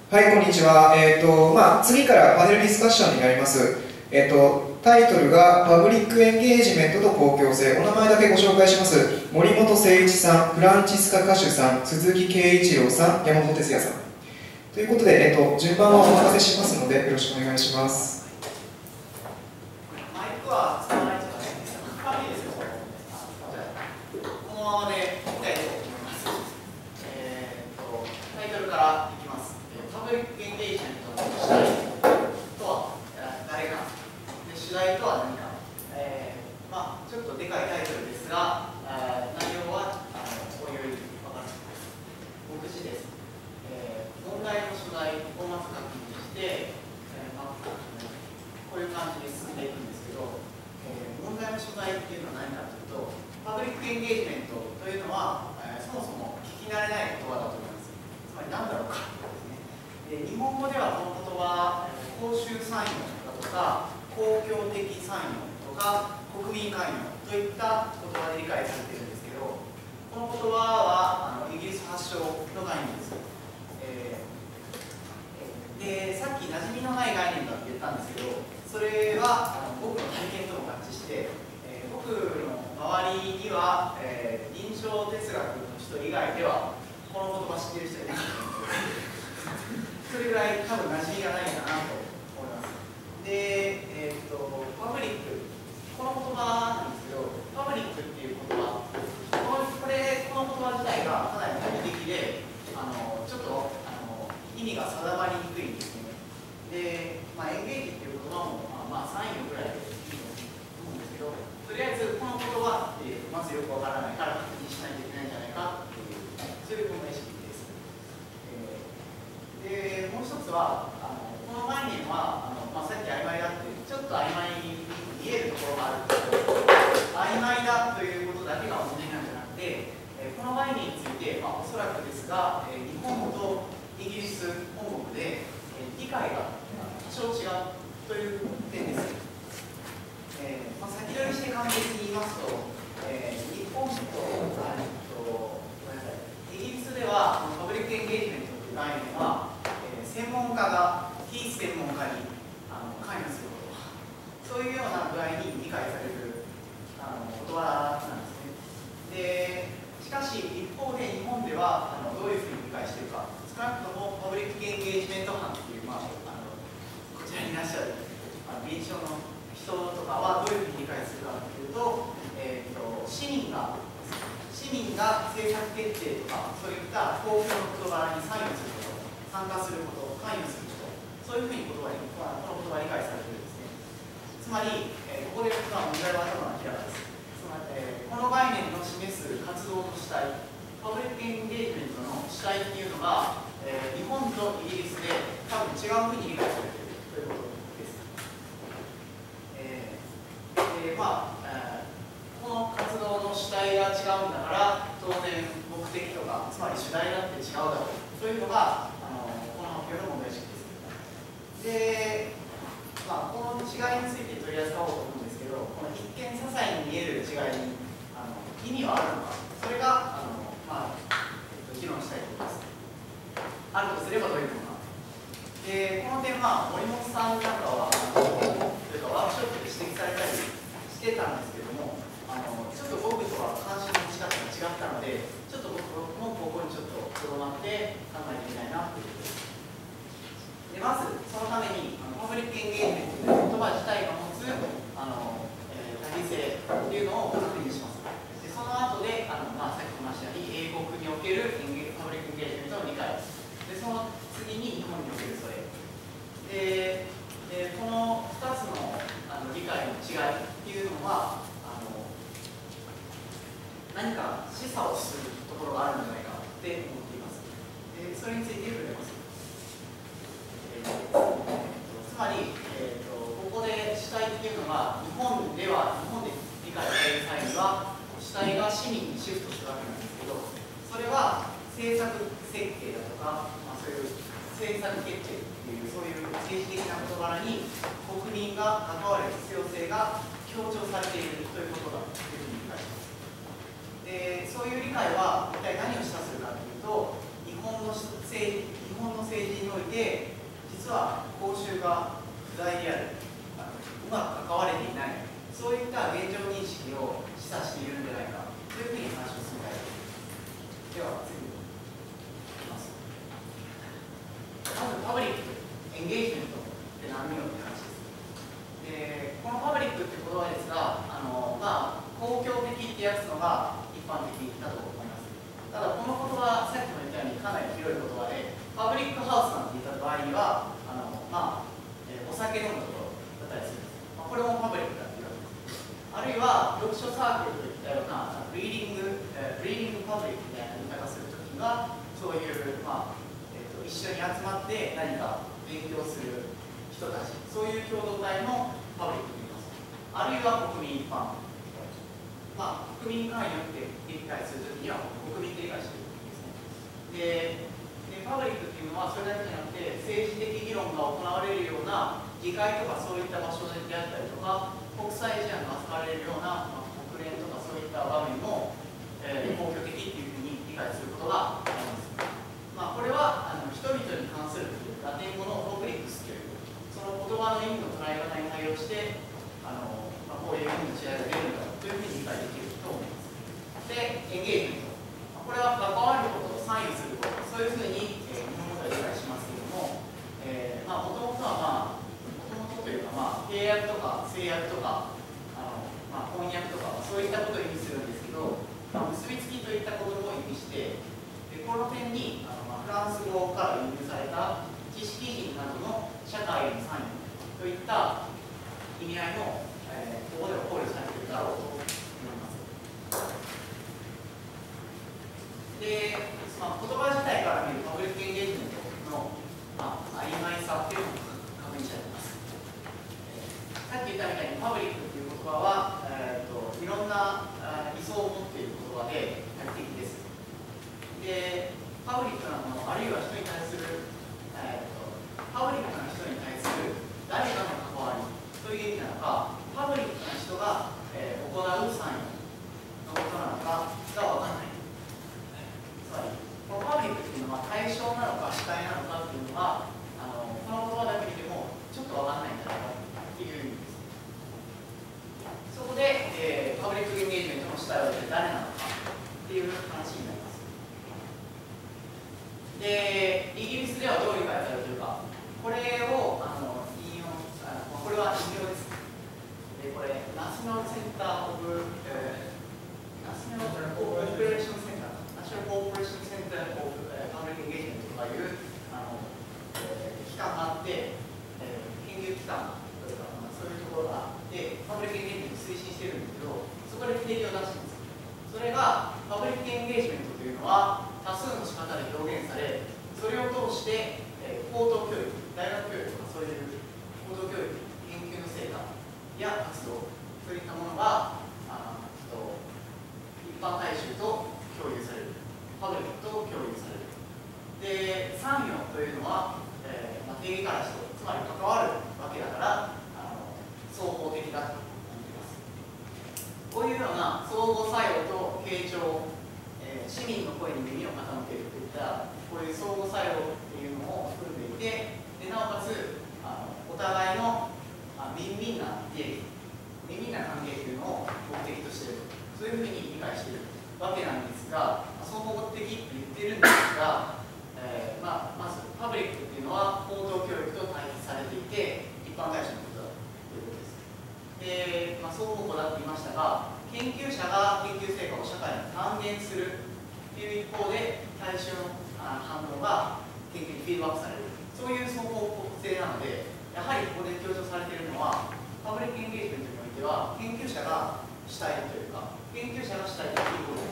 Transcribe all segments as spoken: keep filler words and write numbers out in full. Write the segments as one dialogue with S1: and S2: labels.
S1: はい、こんにちは。えっと、まあ、次からパネルディスカッションになります。えっと、タイトルがパブリックエンゲージメントと公共性。お名前だけご紹介します。森本誠一さん、フランチスカ・カシュさん、鈴木圭一郎さん、山本哲也さん。ということで、えっと、順番はお任せしますので、よろしくお願いします。
S2: マイクは使わないとかね、かわいいですよ。このままでいきたいと思います。えー、とタイトルからいきます。パブリックエンゲージメントの主題とは誰か、で主題とは何か、えーまあ、ちょっとでかいタイトルですが、内容はあのおいおい分かる。目次です。えー、問題の主題をまず確認して、えーまあ、こういう感じで進んでいくんですけど、えー、問題の主題っていうのは何かというと、パブリックエンゲージメントというのは、えー、そもそも聞き慣れない言葉だと思います。つまり何だろうかですね。で日本語ではこの言葉、公衆参与だとか、公共的参与とか、国民関与といった言葉で理解されているんですけど、この言葉はあのイギリス発祥の概念です。えー、でさっき馴染みのない概念だって言ったんですけど、それはあの僕の体験とも合致して、えー、僕の周りには、えー、臨床哲学の人以外ではこの言葉知っている人いなかったんですそれぐらい多分馴染みがないんだなと思います。で、えー、っとパブリック、この言葉なんですけど、パブリックっていう言葉、このこれこの言葉自体がかなり特的で、あのちょっとあの意味が定まりにくいんですね。で、まあ、エンゲージっていう言葉も、まあ、まあ、さんいぐらいでいいと思うんですけど、とりあえずこの言葉ってまずよくわからないから確認しないといけないんじゃないかっていう、そういう問題意識です。えー、で、もう一つは、あのこの概念はあの、まあ、さっき曖昧だって、ちょっと曖昧に見えるところがあるんですけど、曖昧だということだけが問題なんじゃなくて、えー、この概念について、まあ、おそらくですが、えー、日本とイギリス本国で、えー、理解が多少違うという点です。えーまあ、先取りして簡潔に言いますと、えー、日本と、あとごめんなさい、イギリスではパブリックエンゲージメントという概念は、えー、専門家が非専門家にあの関与すること、そういうような具合に理解されるあの言葉なんですね。でしかし一方で日本ではあのどういうふうに理解しているか、少なくともパブリックエンゲージメント班っていう、まあ、あのこちらにいらっしゃるあの臨床の人とかはどういうふうに理解するかというと、えー、と市民が市民が政策決定とかそういった公共の事柄に参与すること、参加すること、関与すること、そういうふうに言葉にこの言葉理解されているんですね。つまり、えー、ここで問題は多分明らかです。つまり、えー、この概念の示す活動の主体、パブリックエンゲージメントの主体っていうのが、えー、日本とイギリスで多分違うふうに理解されているということです。えー、でまあ、えー、この活動の主体が違うんだから当然目的とか、つまり主題だって違うだろうというのがあのこの発表の問題意識です。で、まあ、この違いについて取り扱おうと思うんですけど、この一見些細に見える違いにあの意味はあるのか、それがあの、まあえっと、議論したいと思います。あるとすればどういうものか。で、この点、まあ、森本さんなんかは、あのというかワークショップで指摘されたりしてたんですけども、あのちょっと僕とは関心の持ち方が違ったので、ちょっと僕もここにちょっととどまって考えてみたいなということです。でまず、そのために、あのパブリックエンゲージメントという言葉自体が持つあの、えー、多義性というのを確認します。でその後で、あのまあ、さっき話したように、英国におけるパブリックエンゲージメントの理解。でその次に日本におけるそれ。で、でこのふたつの、あの理解の違いっていうのは、あの何か示唆をするところがあるんじゃないかって思っています。でそれについて触れます。えー、つまり、えーと、ここで主体っていうのが日本では、日本で理解される際には、主体が市民にシフトするわけなんですけど、それは政策設計だとか、まあ、そういう政策決定っていう、そういう政治的な事柄に国民が関わる必要性が強調されているということだというふうに理解します。で、そういう理解は一体何を示唆するかというと、イ日本の政治、日本の政治において、実は公衆が不在である、あのうまく関われていない、そういった現状認識を示唆しているんじゃないか、そういうふうに話を進めたいと思います。では次にいきます。まずパブリック、エンゲージメントって何よって話です。で、このパブリックって言葉ですが、あのまあ、公共的って訳すのが一般的だと思います。ただ、この言葉、さっきも言ったようにかなり広い言葉で、パブリックハウスなんて言った場合には、あのまあ、えー、お酒飲むところだったりするんです。まあ、これもパブリックだって言われます。あるいは、読書サークルといったような、リーディング、えー、リーディングパブリックみたいな言い方するときには、そういう、まあえーと、一緒に集まって何か勉強する人たち、そういう共同体もパブリックと言います。あるいは国民一般。まあ、国民関与って理解するときには、国民って理解しているんですね。で、でパブリックっていうのは、それだけじゃなくて、政治的議論が行われるような議会とかそういった場所であったりとか、国際事案が扱われるような、まあ、国連とかそういった場面も、えー、公共的っていうふうに理解することがあります。まあ、これはあの人々に関するラテン語のポブリックスという、その言葉の意味の捉え方に対応して、あのまあ、こういう意味の違いが出るんだというふうに理解できると思います。で、エンゲージメント。これは関わることと参与すること、そういうふうに、えー、日本語では理解しますけれども、えー、まあ、もともとは、まあ、もともとというか、まあ、契約とか制約とか、あのまあ、翻訳とか、そういったことを意味するんですけど、まあ、結びつきといったことを意味して、でこの点にあの、まあ、フランス語から輸入された知識人などの社会への参与といった意味合いも、えー、ここでは考慮されているだろうと思います。で、まあ、言葉自体から見るパブリックエンゲージメントの、まあ、曖昧さっていうのを確認したいと思います。さっき言ったみたいにパブリックという言葉は、えー、といろんな理想を持っている言葉で大敵です。で、パブリックなもの、あるいは人に対する、えー、とパブリックな人に対する誰かの関わりという意味なのか、パブリックな人が、えー、行う参与のことなのかが分からない。つまり、このパブリックというのは対象なのか主体なのかっていうのは、あのこの言葉だけ見てもちょっと分からないんじゃないかという意味です。そこで、えー、パブリックエンゲージメントの主体は誰なのかっていう話になります。で、イギリスではどう理解されているか、これをあの引用、あのこれは引用です。で、これ、ナショナルセンター・オブ、えー、ナショナル・コーポレーション・センター、ナショナル・コーポレーション・センター・オブ、パブリック・エンゲージメントとかいうあの、えー、機関があって、えー、研究機関というか、まあ、そういうところがあって、パブリック・エンゲージメントを推進しているんですけど、そこで定義を出しています。それが、パブリック・エンゲージメントというのは、多数の仕方で表現され、それを通して、えー、高等教育、大学教育とかそういう高等教育、研究の成果や活動、そういったものがあと一般大衆と共有される、パブリックと共有される。で、参与というのは、えーまあ、定義からして、つまり関わるわけだから、あの双方的だと思っています。こういうような相互作用と傾聴、えー、市民の声に耳を傾けるといったこういう相互作用っていうのを含んでいて、でなおかつあのお互いのあウィンウィンな利益、ウィンウィンな関係というのを目的としている、そういうふうに理解しているわけなんですが、相互的って言ってるんですが、えーまあ、まずパブリックっていうのは高等教育と対比されていて、一般大衆のことだということです。で、まあ、双方向だって言いましたが、研究者が研究成果を社会に還元するという一方で、大衆の反応が研究にフィードバックされる、そういう双方向性なので、やはりここで強調されているのは、パブリックエンゲージメントにおいては、研究者が主体というか、研究者が主体的に動く。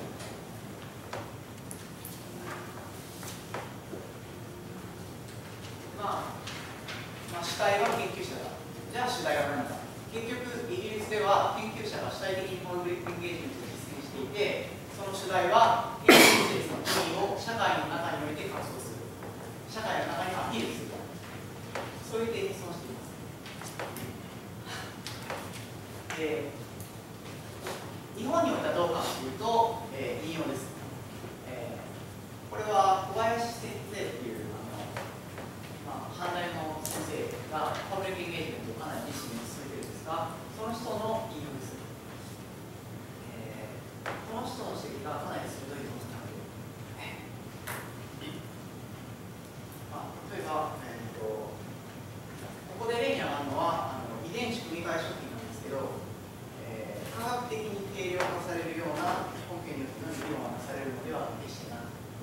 S2: まあ、まあ、主体は研究者だ。じゃあ主体は何か。結局、イギリスでは研究者が主体的にパブリックエンゲージメントを実践していて、その主題は研究施設の地位を社会の中において活動する。社会の中にアピールする。そういう点に損しています。で、日本においてはどうかというと、えー、引用です。えー、これは小林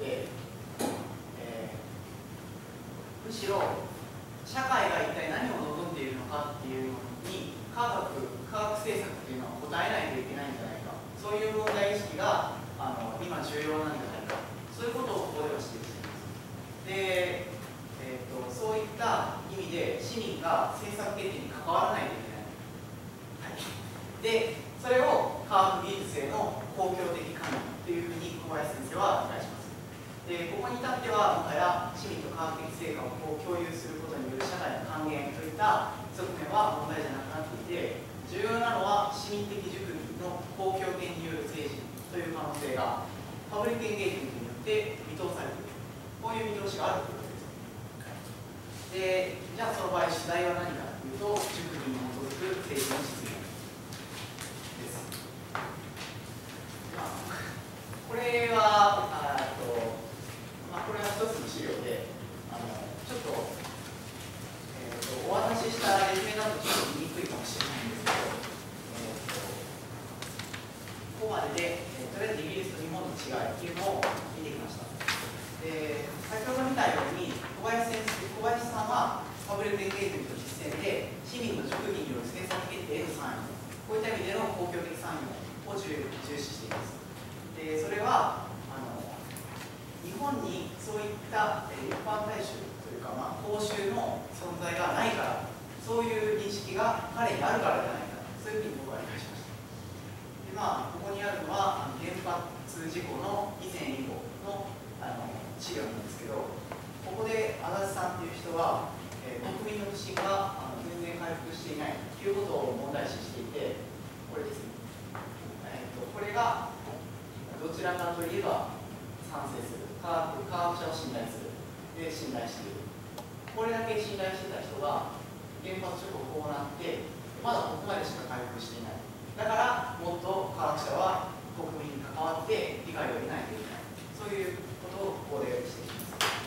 S2: で、えー、むしろ社会が一体何を望んでいるのかっていうのに科学、科学政策っていうのは答えないといけないんじゃないか、そういう問題意識があの今重要なんじゃないか、そういうことをここでは指摘しています。で、えーと、そういった意味で市民が政策決定に関わらないといけない。はい、で、それを科学技術への公共的関与というふうに小林先生は理解します。で、ここに至ってはもはや市民と科学的成果を共有することによる社会の還元といった側面は問題じゃなくなっていて、重要なのは市民的熟議の公共権による政治という可能性がパブリックエンゲージメントによって見通されている、こういう見通しがあるということです。で、じゃあその場合主題は何かというと、熟議に基づく政治の実現です。まあ、これはあと、まあ、これは一つの資料で、あのちょっと、えー、とお渡ししたレジュメだとちょっと見にくいかもしれないんですけど、えー、とここまでで、えー、とりあえずイギリスと日本の違いっていうのを見てきました。で、先ほど見たように小林先生、小林さんはパブリックエンゲージメント実践で市民の熟議による政策決定への参与、こういった意味での公共的参与を重重視しています。で、それはあの日本にそういった一般大衆というか、まあ、公衆の存在がないから、そういう認識が彼にあるからじゃないか、そういうふうに僕は理解しました。で、まあ、ここにあるのは原発事故の以前以後のあの資料なんですけど、ここで足立さんという人は、えー、国民の不信があの全然回復していないということを問題視していて、これですね、えー、とこれがどちらかといえば賛成する、科学、科学者を信頼する、で信頼している、これだけ信頼してた人が原発直後こうなってまだここまでしか回復していない、だからもっと科学者は国民に関わって理解を得ないといけない、そういうことをここで指摘します。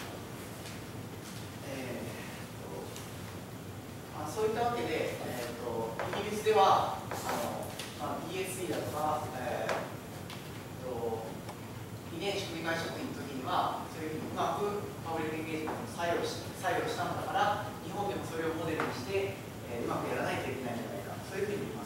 S2: えーとまあ、そういったわけで、えー、とイギリスではあの、まあ、ビーエスイー だとか、えー、と遺伝子組み換え職員の時にはそういうふうにうまくパブリックエンゲージメントを採用し、採用したのだから日本でもそれをモデルにして、えー、うまくやらないといけないんじゃないか、そういうふうに言います。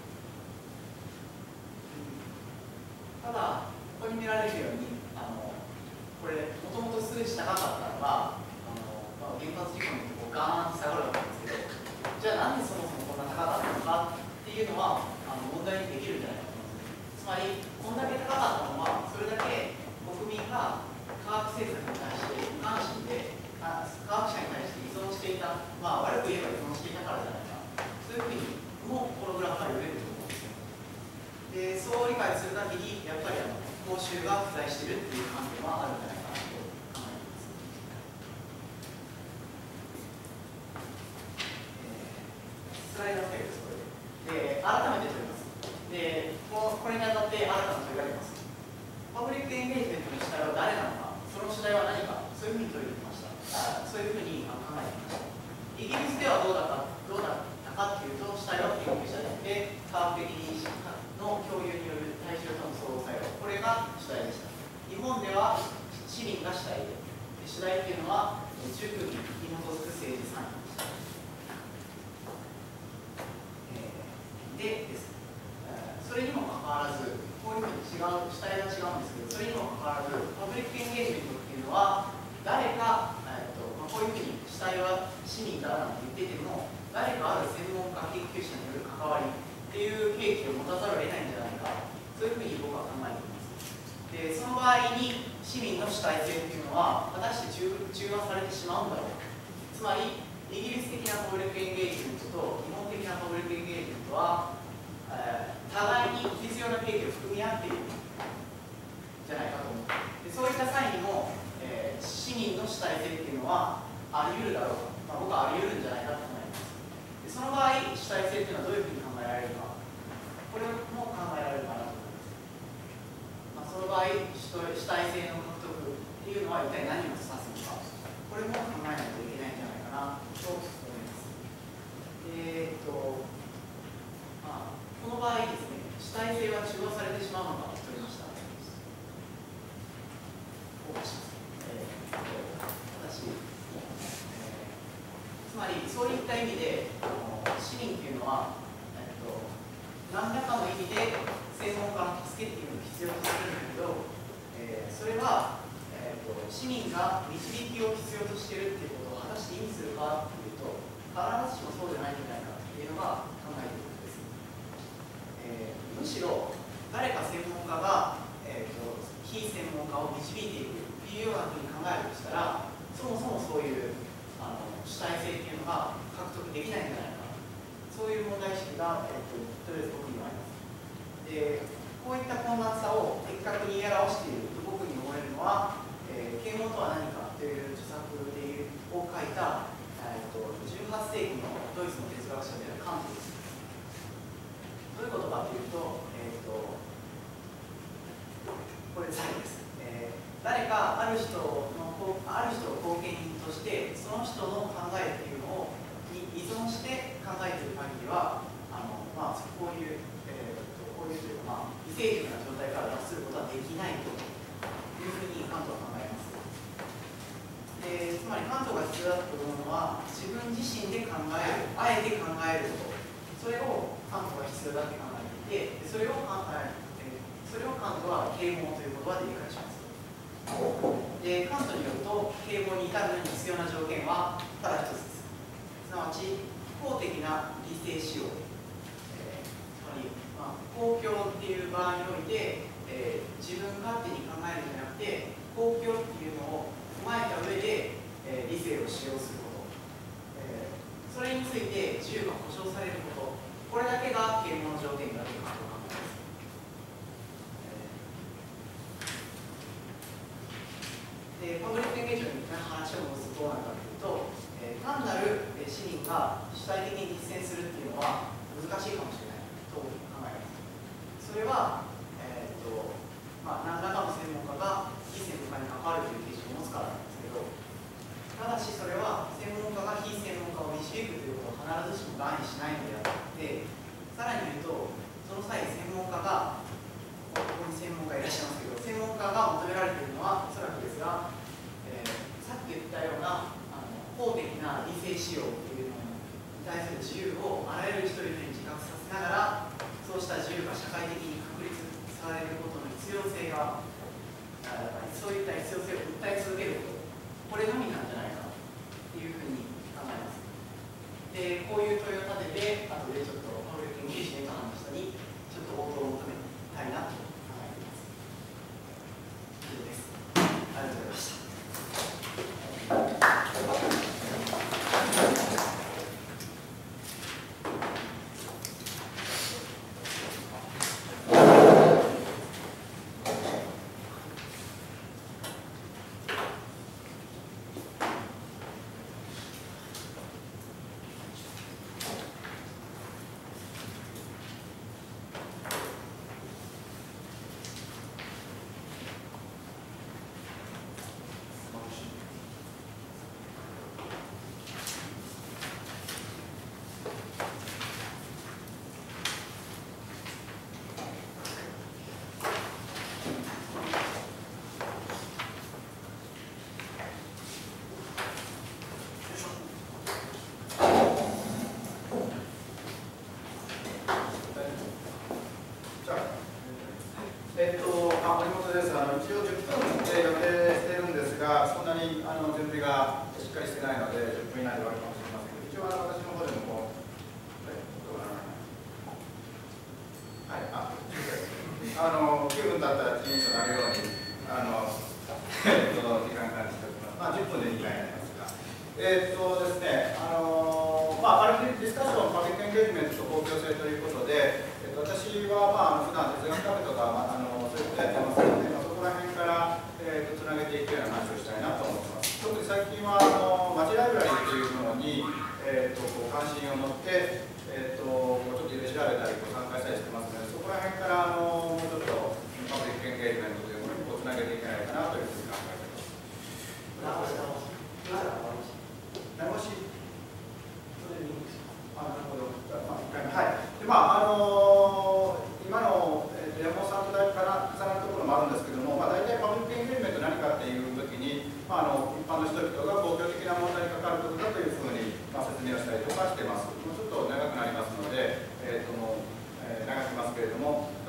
S2: ただここに見られるようにあのこれもともと数値高かったのがあの、まあ、原発事故のとこガーンと下がるわけですけど、じゃあなんでそもそもこんな高かったのかっていうのはあの問題にできるんじゃないかと思います。つまりこんだけ高かったのはそれだけ国民が科学政策に対して無関心で科学者に対して依存していた、まあ悪く言えば依存していたからじゃないか、そういうふうにもこのグラフが読めると思うんですよ。で、そう理解する限りやっぱりあの報酬が不在しているっていう観点はあるんじゃないかなと考えています。えー、スライドのページです、これで。で、改めて取ります。で、ここれにあたって新たな問いがあります。パブリックエンゲージメントの主体は誰なのか、その主体は何か、そういうふうに問いてきました。あ、そういうふうに考えてきました。イギリスではどうだったどうだったかというと、主体は研究者で、科学的認識の共有による対象との相互作用、これが主体でした。日本では市民が主体で、主体というのは中空に基づく政治参与でした。えー、でです、えー、それにもかかわらず、こういうふうに違う、主体が違うんですけど、それにもかかわらず、パブリックエンゲージメントっていうのは、誰か、えーとまあ、こういうふうに主体は市民だなんて言ってても、誰かある専門家、研究者による関わりっていう契機を持たざるを得ないんじゃないか、そういうふうに僕は考えています。で、その場合に市民の主体性っていうのは、果たして中中和されてしまうんだろうか。つまり、イギリス的なパブリックエンゲージメントと日本的なパブリックエンゲージメントは、えー、互いに必要な契機を含み合っているんじゃないかと思う。で、そういった際にも、えー、市民の主体性っていうのはあり得るだろうか、まあ、僕はあり得るんじゃないかと思います。で、その場合、主体性っていうのはどういうふうに考えられるか、これも考えられるかなと思います。まあ、その場合、主体性の獲得っていうのは一体何を指すのか、これも考えないといけないんじゃないかなと思います。えーとまあ、この場合ですね、主体性は中和されてしまうのかと取りました。しいった意味であの市民っていうのは、えっと、何らかの意味で専門家の助けっていうのを必要とするんだけど、えー、それは、えー、と市民が導きを必要としているっていうことを果たして意味するかっていうと、必ずしもそうじゃないんじゃないかっていうのが考えていることです。えー、むしろ誰か専門家が、えー、と非専門家を導いていくっていうようなふうに考えるとしたら、そもそもそういうあの主体性っていうのが獲得できないんじゃないか、そういう問題意識が、えー、ととりあえず僕にはあります。で、こういった困難さを的確に言い表していると僕に思えるのは、えー、啓蒙とは何かという著作でを書いた、えー、とじゅうはっせいきのドイツの哲学者であるカントです。どういうことかというと、えー、とこれ最後です。えー、誰かある人のある人を後見人としてその人の考えっていうのをに依存して考えている限りは、あの、まあ、こういう、えー、とこういうというか、まあ、異性的な状態から脱することはできないというふうにカントは考えます。で、つまりカントが必要だと思うのは、自分自身で考える、あえて考えること、それをカントが必要だって考えていて、それをカントそれをカントは啓蒙という言葉で理解します。で、カントによると、啓蒙に至るのに必要な条件はただ一つです。すなわち、公的な理性使用、えー、つまり、まあ、公共っていう場合において、えー、自分勝手に考えるんじゃなくて、公共っていうのを踏まえた上で、えー、理性を使用すること、えー、それについて自由が保障されること、これだけが啓蒙の条件だとカントは考えます。で、パブリックエンゲージメントの話を戻すとどうなるかというと、えー、単なる市民が主体的に実践するっていうのは難しいかもしれないと考えます。それは、えーとまあ、何らかの専門家が非専門家に関わるという基準を持つからなんですけど、ただしそれは専門家が非専門家を導くということを必ずしも概にしないのであって、さらに言うと、その際専門家がここに専門家いらっしゃいますけど、専門家が求められているのはおそらくですが、えー、さっき言ったようなあの公的な理性使用というのに対する自由をあらゆる人々に自覚させながら、そうした自由が社会的に確立されることの必要性が、そういった必要性を訴え続けること、これのみなんじゃないかというふうに考えます。で、こういう問いを立てて、後でちょっとパブリックエンゲージメントの人にちょっと応答を求めたいなと考えています。以上です。ありがとうございました。
S3: えっと、あ、森本です。あの一応じゅっぷんで予定してるんですが、そんなにあの準備がしっかりしてないので、じゅっぷん以内で終わるかもしれませんけど、一応あの私の方でもこう、はい、あ、あのきゅうふん経ったらきちんとなるように、あの、えっと、時間管理しておきます。まあ、じゅっぷんでにかいになりますが、えっとですね、あの、まあ、パブリックディスカッション、パブリックエンゲージメントと公共性ということで、私は、まあ、普段哲学カフェとか、まあ、あのそういうことやってますので、まあ、そこら辺から、えー、とつなげていくような話をしたいなと思ってます。特に最近はあの街ライブラリーというものに、えー、とこう関心を持って、えー、とちょっといろいろ調べたりこう参加したりしてますので、そこら辺からあのもうちょっとパブリックエンゲージメントというものにこうつなげていけないかなというふうに考えています。直しそれにあ、なるほど。まあ、いっかいめ。はい。で、まあ、あのー、今の、えー、山本さんとだいぶ重なるところもあるんですけども、まあ、大体パブリックエンゲージメント何かっていうときに、まあ、あの一般の人々が公共的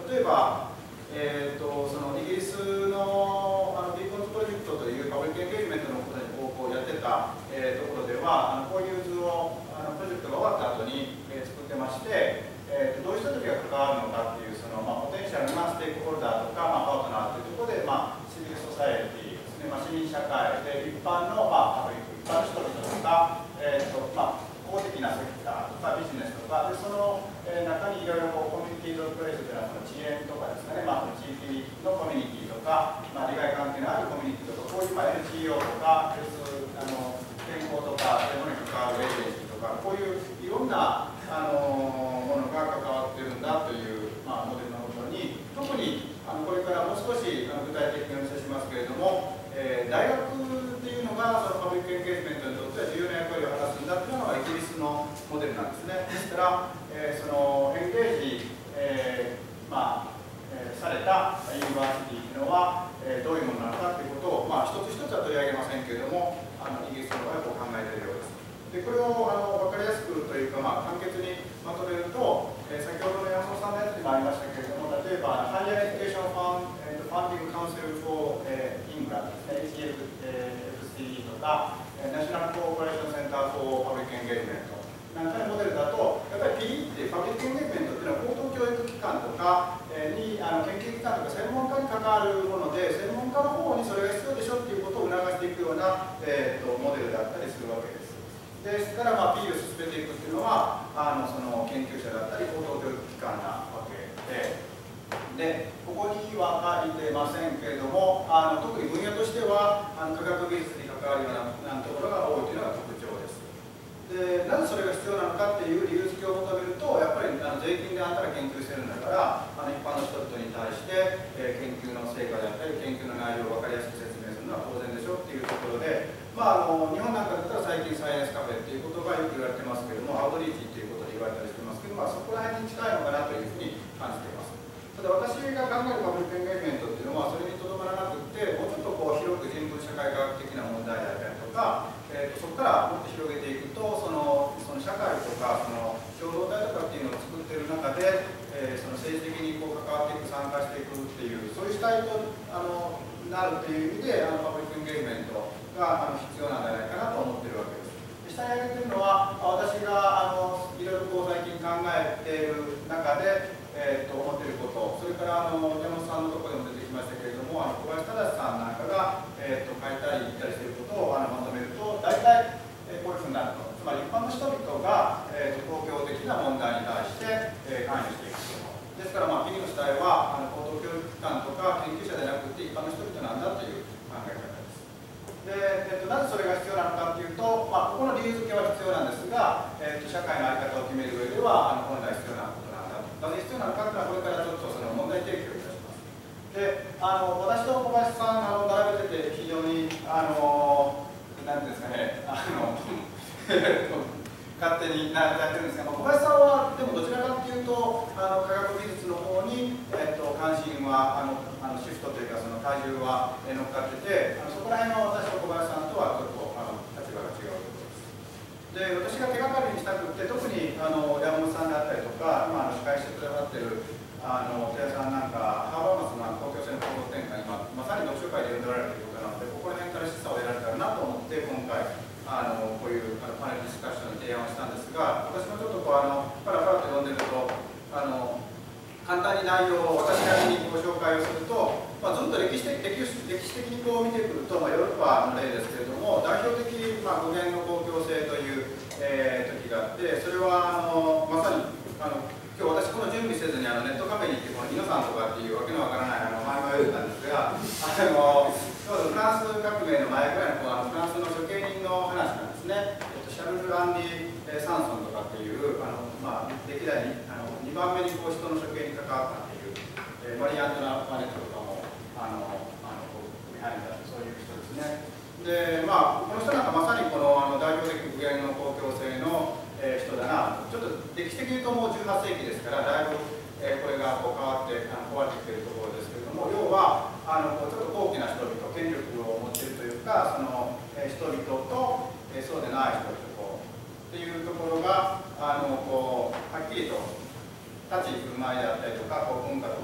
S3: 例えば、えー、とそのイギリスのあのビーコンズプロジェクトというパブリックエンゲージメントのことにこうやってた、えー、ところでは、あのこういう図をあのプロジェクトが終わった後に、えー、作ってまして、えー、とどういう人たちが関わるのかっていうその、まあ、ポテンシャルなステークホルダーとか、まあ、パートナーというところで、まあ、シビルソサエティですね、まあ、市民社会で一般の、まあ、パブリック一般の人々とか、えーとまあ公的なセクターとかビジネスとかでその、えー、中にいろいろコミュニティーズ・オブ・プレイスというのはその遅延とかですかね、まあ、地域のコミュニティとか、まあ、利害関係のあるコミュニティとかこういう、まあ、エヌジーオー とかあの健康とかそういうものに関わるエージェンシーとかこういういろんなあのものが関わってるんだという、まあ、モデルのことに特にあのこれからもう少しあの具体的にお見せしますけれども、えー、大学っていうのがそのパブリックエンゲージメントにとっては重要な役割を果たすんだというのがイギリスのモデルなんですね。ですから、えー、そのエンゲージ、えーまあえー、されたユニバーシティというのは、えー、どういうものなのかということを、まあ、一つ一つは取り上げませんけれどもあのイギリスの場合はこう考えているようです。でこれをあの分かりやすくというか、まあ、簡潔にまとめると、えー、先ほどの山本さんのやつにもありましたけれども例えばハイヤーエデュケーションファン、えー、ファンディングカウンセル・フォー・イングランドですね エイチエフシー とかナショナルコーポレーションセンター・フォー・パブリック・エンゲージメントなんかのモデルだとやっぱり ピーイー ってパブリック・エンゲージメントっていうのは高等教育機関とかにあの研究機関とか専門家に関わるもので専門家の方にそれが必要でしょっていうことを促していくような、えー、とモデルだったりするわけです。ですから、まあ、ピーイー を進めていくっていうのはあのその研究者だったり高等教育機関なわけででここには書いてませんけれどもあの特に分野としてはあの科学技術に関わるようなところが多いというのが特徴です。でなぜそれが必要なのかっていう理由付けを求めるとやっぱりあの税金であんたら研究してるんだからあの一般の人々に対して、えー、研究の成果であったり研究の内容を分かりやすく説明するのは当然でしょっていうところで、まあ、あの日本なんかだったら最近サイエンスカフェっていうことがよく言われてますけれどもアウトリーチっていうことで言われたりしてますけど、まあ、そこら辺に近いのかなというふうに感じています。ただ私が考えるパブリックエンゲージメントっていうのはそれにとどまらなくってもうちょっとこう広く人文社会科学的な問題であったりとか、えー、とそこからもっと広げていくとそのその社会とかその共同体とかっていうのを作っている中で、えー、その政治的にこう関わっていく参加していくっていうそういう主体とあのなるという意味であのパブリックエンゲージメントがあの必要なんじゃないかなと思っているわけです。下に挙げているのは私があのいろいろこう最近考えている中でえー、と思っていること、それからあの山本さんのところでも出てきましたけれども、あの小林忠さんなんかが、えー、と書いたり言ったりしていることをあのまとめると、大体、えー、こういうふうになると、つまり一般の人々が、えー、と公共的な問題に対して、えー、関与していくことですから、まあ、ピーの主体はあの高等教育機関とか研究者でなくて一般の人々なんだという考え方です。でえー、となぜそれが必要なのかというと、まあ、ここの理由付けは必要なんですが、えー、と社会の在り方を決める上ではあの本来必要なことなぜ必要なのかというのはこれからちょっとその問題提起をいたします。で、あの私と小林さんあの並べてて非常にあのなんていうんですかね、あの勝手にやってるんですが、小林さんはでもどちらかというとあの科学技術の方にえっと関心はあのあのシフトというかその体重は乗っかってて、あのそこら辺の私と小林さんとはちょっとあの立場が違う。で私が手がかりにしたくって特にあの山本さんであったりとか今あの司会してくださってるあの寺さんなんかハーバーマスの公共性の行動転換に、ままさに読書会で読んでおられるということなのでここら辺から示唆を得られたらなと思って今回あのこういうあのパネルディスカッションに提案をしたんですが私もちょっとこうあのパラパラと読んでるとあの簡単に内容を私なりにご紹介をすると、まあ、ずっと歴史的歴史歴史的にこう見てくると、まあ、ヨーロッパの例ですけれども代表的、まあ、語源の公共性という、えー、時があってそれはあのまさにあの今日私この準備せずにあのネットカフェに行ってこのイノさんとかっていうわけのわからないあの前々を読んだんですがあのフランス革命の前ぐらいのあのフランスの処刑人の話なんですね、えっと、シャルル・アンディ・サンソンとかっていうあの、まあ、歴代にあのにばんめにこう人の処刑に関わったっていう、えー、マリー・アントナ・パネットとかもあのあの組み入ったそういう人ですね。でまあこの人なんかまさにこのあの代表的語源の公共性の、えー、人だなちょっと歴史的に言うともうじゅうはっせいきですからだいぶ、えー、これがこう変わってあの壊れてきているところですけれども要はあのちょっと高貴な人々権力を持っているというかその、えー、人々と、えー、そうでない人々っていうところがあのこうはっきりと立ち居振る舞いであったりとかこう文化とか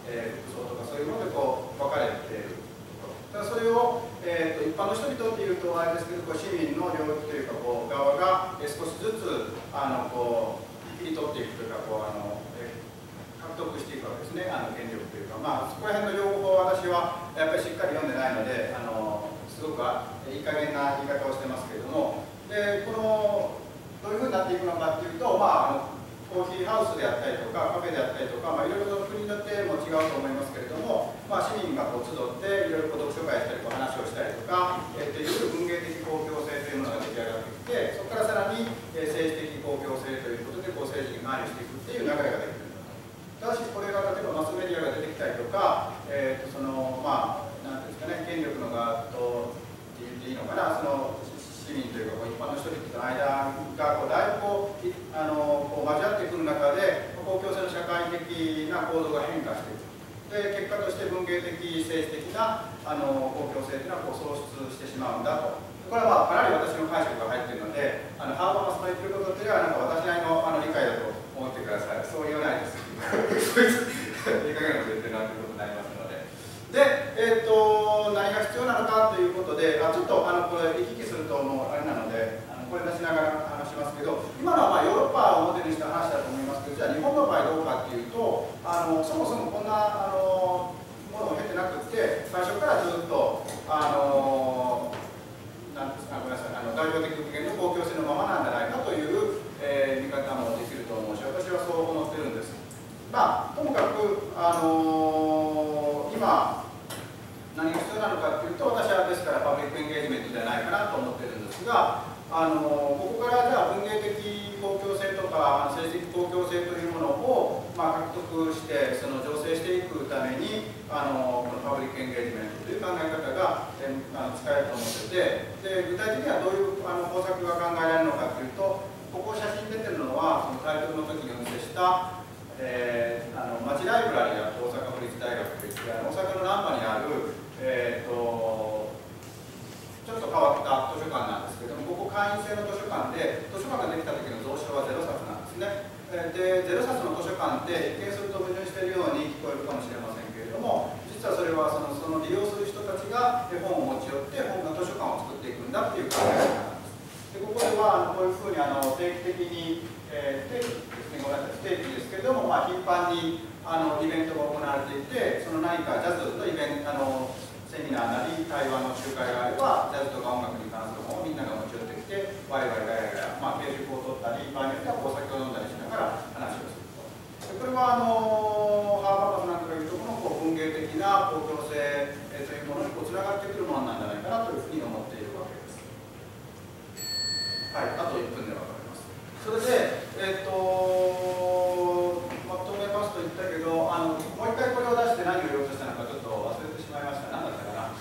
S3: えー、服装とかそういうものでこう分かれているところ。ただそれを、えー、と一般の人々っていうとあれですけど、こう市民の領域というかこう側が、えー、少しずつあのこう切り取っていくというかこうあの、えー獲得していくわけですね、あの権力というか、まあ、そこら辺の用語を私はやっぱりしっかり読んでないので、あのすごくいい加減な言い方をしてますけれども、でこのどういうふうになっていくのかというと、まあ、あのコーヒーハウスであったりとか、カフェであったりとか、まあ、いろいろと国によっても違うと思いますけれども、まあ、市民がこう集っていろいろ読書会したりとか話をしたりとか、えー、といわゆる文芸的公共性というものが出来上がってきて、そこからさらに、えー、政治的公共性ということでこう政治に関与していくっていう流れができる。ただしこれが例えばマスメディアが出てきたりとか、えー、とそのまあなんていうんですかね、権力の側と言っていいのかな、その市民というかこう一般の人々との間がこうだいぶこうあのこう交わってくる中で公共性の社会的な構造が変化していく。で結果として文芸的政治的なあの公共性というのはこう喪失してしまうんだと。これはまあかなり私の解釈が入っているので、あのハーバーマスの言ってることっていうのはなんか私なりのあの理解だと思ってください。そう言わないです。そいついい加減なこと言ってるなということになりますので。で、えー、と何が必要なのかということで、あちょっとあのこれ行き来するともうあれなので、あのこれ出しながら話しますけど、今のはまあヨーロッパをモデルにした話だと思いますけど、じゃあ日本の場合どうかっていうと、あのそもそもこんなあのものを経てなくって、最初からずっとあのなんですか、ごめんなさい、あの代表的無限の公共性のままなんじゃないかという、えー、見方もできると思うし、私はそう思ってるんです。まあ、ともかく、あのー、今何が必要なのかというと、私はですからパブリックエンゲージメントじゃないかなと思ってるんですが、あのー、ここからじゃあ文芸的公共性とか政治的公共性というものを、まあ、獲得してその醸成していくために、あのー、このパブリックエンゲージメントという考え方が、えー、あの使えると思ってて、で具体的にはどういうあの方策が考えられるのかというと、ここ写真出てるのはそのタイトルの時にお見せしたえー、あの町ライブラリーだと大阪府立大学といって、大阪の難波にある、えー、とちょっと変わった図書館なんですけども、ここ会員制の図書館で、図書館ができた時の蔵書はゼロさつなんですね。でゼロさつの図書館って一見すると矛盾しているように聞こえるかもしれませんけれども、実はそれはそのその利用する人たちが本を持ち寄って本が図書館を作っていくんだっていう考え方なんです。でここではこういうふうにあの定期的に、えー、定期ですね、ごめんなさい、不定期ですけれども、まあ、頻繁にあのイベントが行われていて、その何かジャズのイベント、あのセミナーなり対話の集会があれば、ジャズとか音楽に関する本をみんなが持ち寄ってきて、ワイワイガヤガヤ、まあ、軽食を取ったり、場合によってはお酒を飲んだりしながら話をすると。でこれはあのハーバーバスなんかがいうところのこう文芸的な公共性、えー、というものにこうつながってくるものなんじゃないかなというふうに思っているわけです。はい、あといっぷんで分かります。それで、えっ、ー、とまとめますと言ったけど、あのもう一回これを出して何を言おうとしたのかちょっと忘れてしまいました。何だったかな。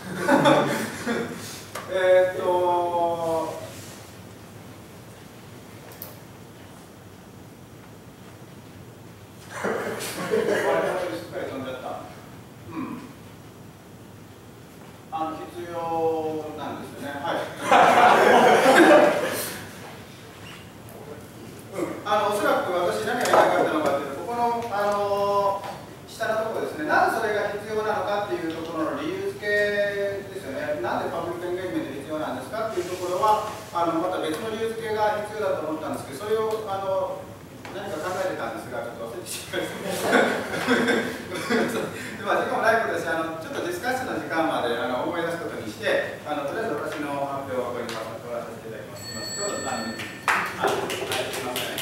S3: えっとしっかり飛んじゃった。うん。あの必要なんですよね。はい。あのおそらく私何が言いたかったのかというと、ここの、あの下のところですね、なぜそれが必要なのかっていうところの理由付けですよね。なんでパブリックエンゲージメント必要なんですかっていうところは、あのまた別の理由付けが必要だと思ったんですけど、それをあの何か考えてたんですが、ちょっと忘れてしまいました。まあ時間もないことですし、あのちょっとディスカッションの時間まであの思い出すことにして、あのとりあえず私の発表をこれに終わらせていただきます。ちょうど何分あ、はい、すみません。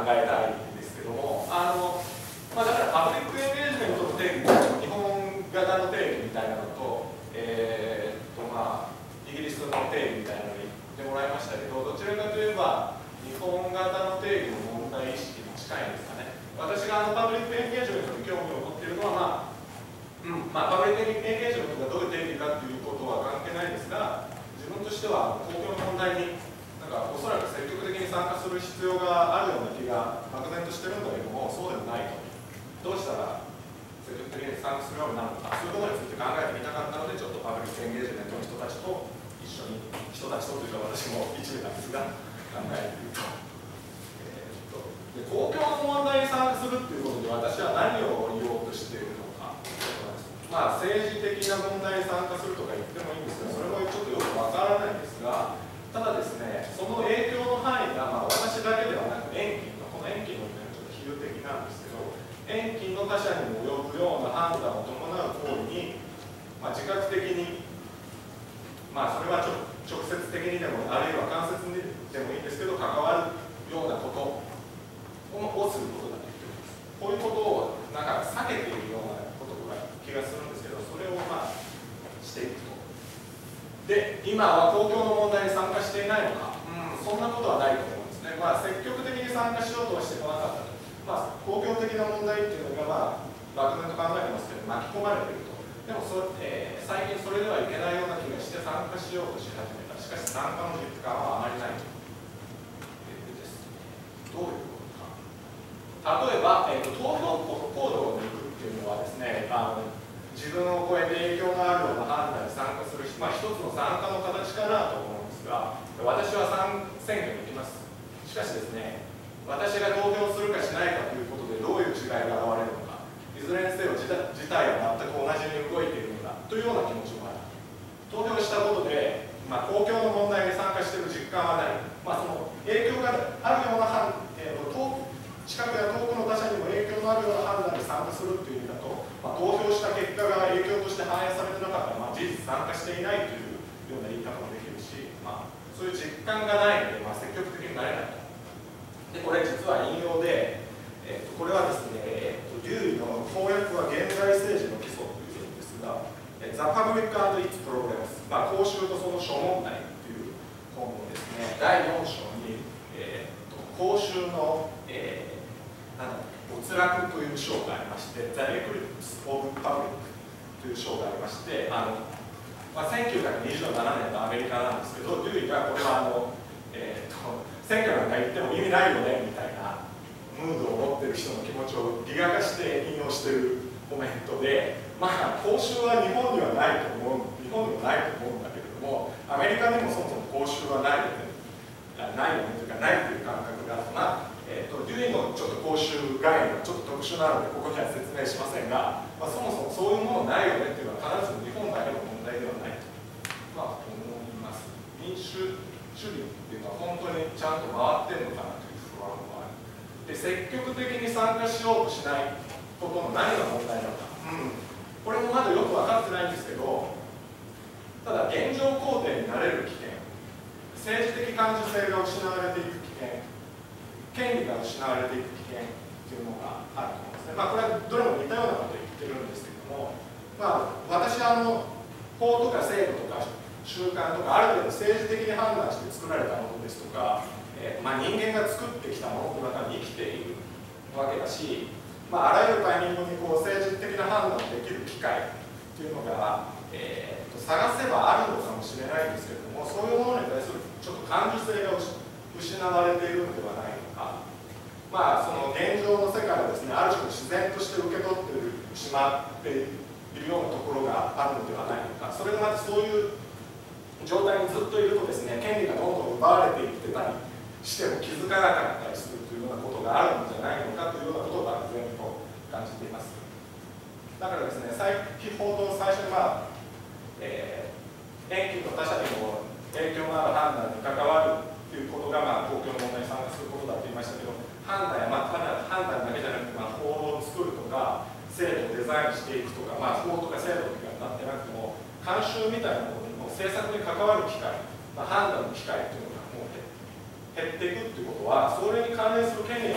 S4: えたいんですけども、あのまあ、だからパブリックエンゲージメントの定義、日本型の定義みたいなのと、えーっとまあ、イギリスの定義みたいなのに言ってもらいましたけど、どちらかといえば日本型の定義の問題意識に近いんですかね。私があのパブリックエンゲージメントに興味を持っているのは、まあうんまあ、パブリックエンゲージメントがどういう定義かということは関係ないですが、自分としては公共の問題になんかおそらく積極的に参加する必要があるような気が漠然としてるんだけども、そうでもないと。どうしたら積極的に参加するようになるのか、そういうことについて考えてみたかったので、ちょっとパブリックエンゲージメントの人たちと一緒に、人たちとというか私も一部なんですが、考えてみると。えー、っとで公共の問題に参加するっていうことで、私は何を言おうとしているのか。まあ、政治的な問題に参加するとか言ってもいいんですが、それもちょっとよくわからないんですが、ただですね、その影響の範囲が、まあ、私だけではなく、遠近の、この遠近の点はちょっと比喩的なんですけど、遠近の他者にも及ぶような判断を伴う行為に、まあ、自覚的に、まあ、それはちょ直接的にでも、あるいは間接にでもいいんですけど、関わるようなことをすることができるんです。こういうことをなんか避けているような気がするんですけど、それをまあしていくと。で、今は公共の問題に参加していないのか、うん、そんなことはないと思うんですね。まあ、積極的に参加しようとはしてこなかったと。まあ、公共的な問題っていうのが、まあ、漠然と考えてますけど、巻き込まれていると。でもそ、えー、最近それではいけないような気がして参加しようとし始めた。しかし、参加の実感はあまりないというです。どういうことか。例えば、えーと、投票行動に行くっていうのはですね、あの自分を超えて影響のあるような判断に参加する、まあ、一つの参加の形かなと思うんですが、私は選挙に行きます。しかしですね、私が投票するかしないかということでどういう違いが現れるのか、いずれにせよ事態は全く同じに動いているのだというような気持ちもある。投票したことで、まあ、公共の問題に参加している実感はない、まあ、その影響があるような判、えー、近くや遠くの他者にも影響のあるような判断に参加するという意味だと、まあ、投票した結果が影響として反映されてなかったら、まあ、事実参加していないというような言い方もできるし、まあ、そういう実感がないので、まあ、積極的になれないと。で、これ実は引用で、えー、とこれはですね、えー、と劉の公約は現代政治の基礎というんですが、The Public and Its Problems、まあ、公衆とその諸問題という本のですね、だいよん章に、えー、と公衆の、えーなんだっけ、没落という章がありまして、The Eclipse of Public という章がありまして、あのまあ、せんきゅうひゃくにじゅうななねんのアメリカなんですけど、デューイがこれはあの、えー、と選挙なんか言っても意味ないよねみたいなムードを持ってる人の気持ちをギガ化して引用しているコメントで、まあ、公衆は日本にはないと思う、日本にはないと思うんだけれども、アメリカにもそもそも公衆はないよね、ないよねというか、ないという感覚が、まあえー、とデューイのちょっと公衆概念はちょっと特殊なので、ここには説明しませんが、まあ、そもそもそういうものないよねっていうのは、必ずしも日本だけの問題ではないと、まあ、思います。民主主義っていうのは、本当にちゃんと回ってるのかなという不安もある。で、積極的に参加しようとしないことの何が問題なのか、うん、これもまだよく分かってないんですけど、ただ、現状肯定になれる危険、政治的感受性が失われていく危険、権利が失われていく危険というのがあると思うんですね。まあ、これはどれも似たようなことを言ってるんですけども、まあ、私はあの法とか制度とか習慣とか、ある程度政治的に判断して作られたものですとか、えーまあ、人間が作ってきたものの中に生きているわけだし、まあ、あらゆるタイミングにこう政治的な判断をできる機会というのが、えー、と探せばあるのかもしれないんですけれども、そういうものに対するちょっと感受性が失われているのではないのか、まあ、その現状の世界をですね、ある種自然として受け取ってしまっているようなところがあるのではないのか、それがまたそういう状態にずっといるとですね、権利がどんどん奪われていってたりしても気づかなかったりするというようなことがあるんじゃないのかというようなことを漠然と感じています。だからですね、先ほど最初に、まあえー、遠近と他者にも影響のある判断に関わるということが、まあ、公共の問題に参加することだと言いましたけど、判断や、まあ、ただ判断だけじゃなくて、まあ、法を作るとか、制度をデザインしていくとか、まあ、法とか制度とかになってなくても、慣習みたいなものにも政策に関わる機会、まあ、判断の機会というのがもう減っていくということは、それに関連する権利がもう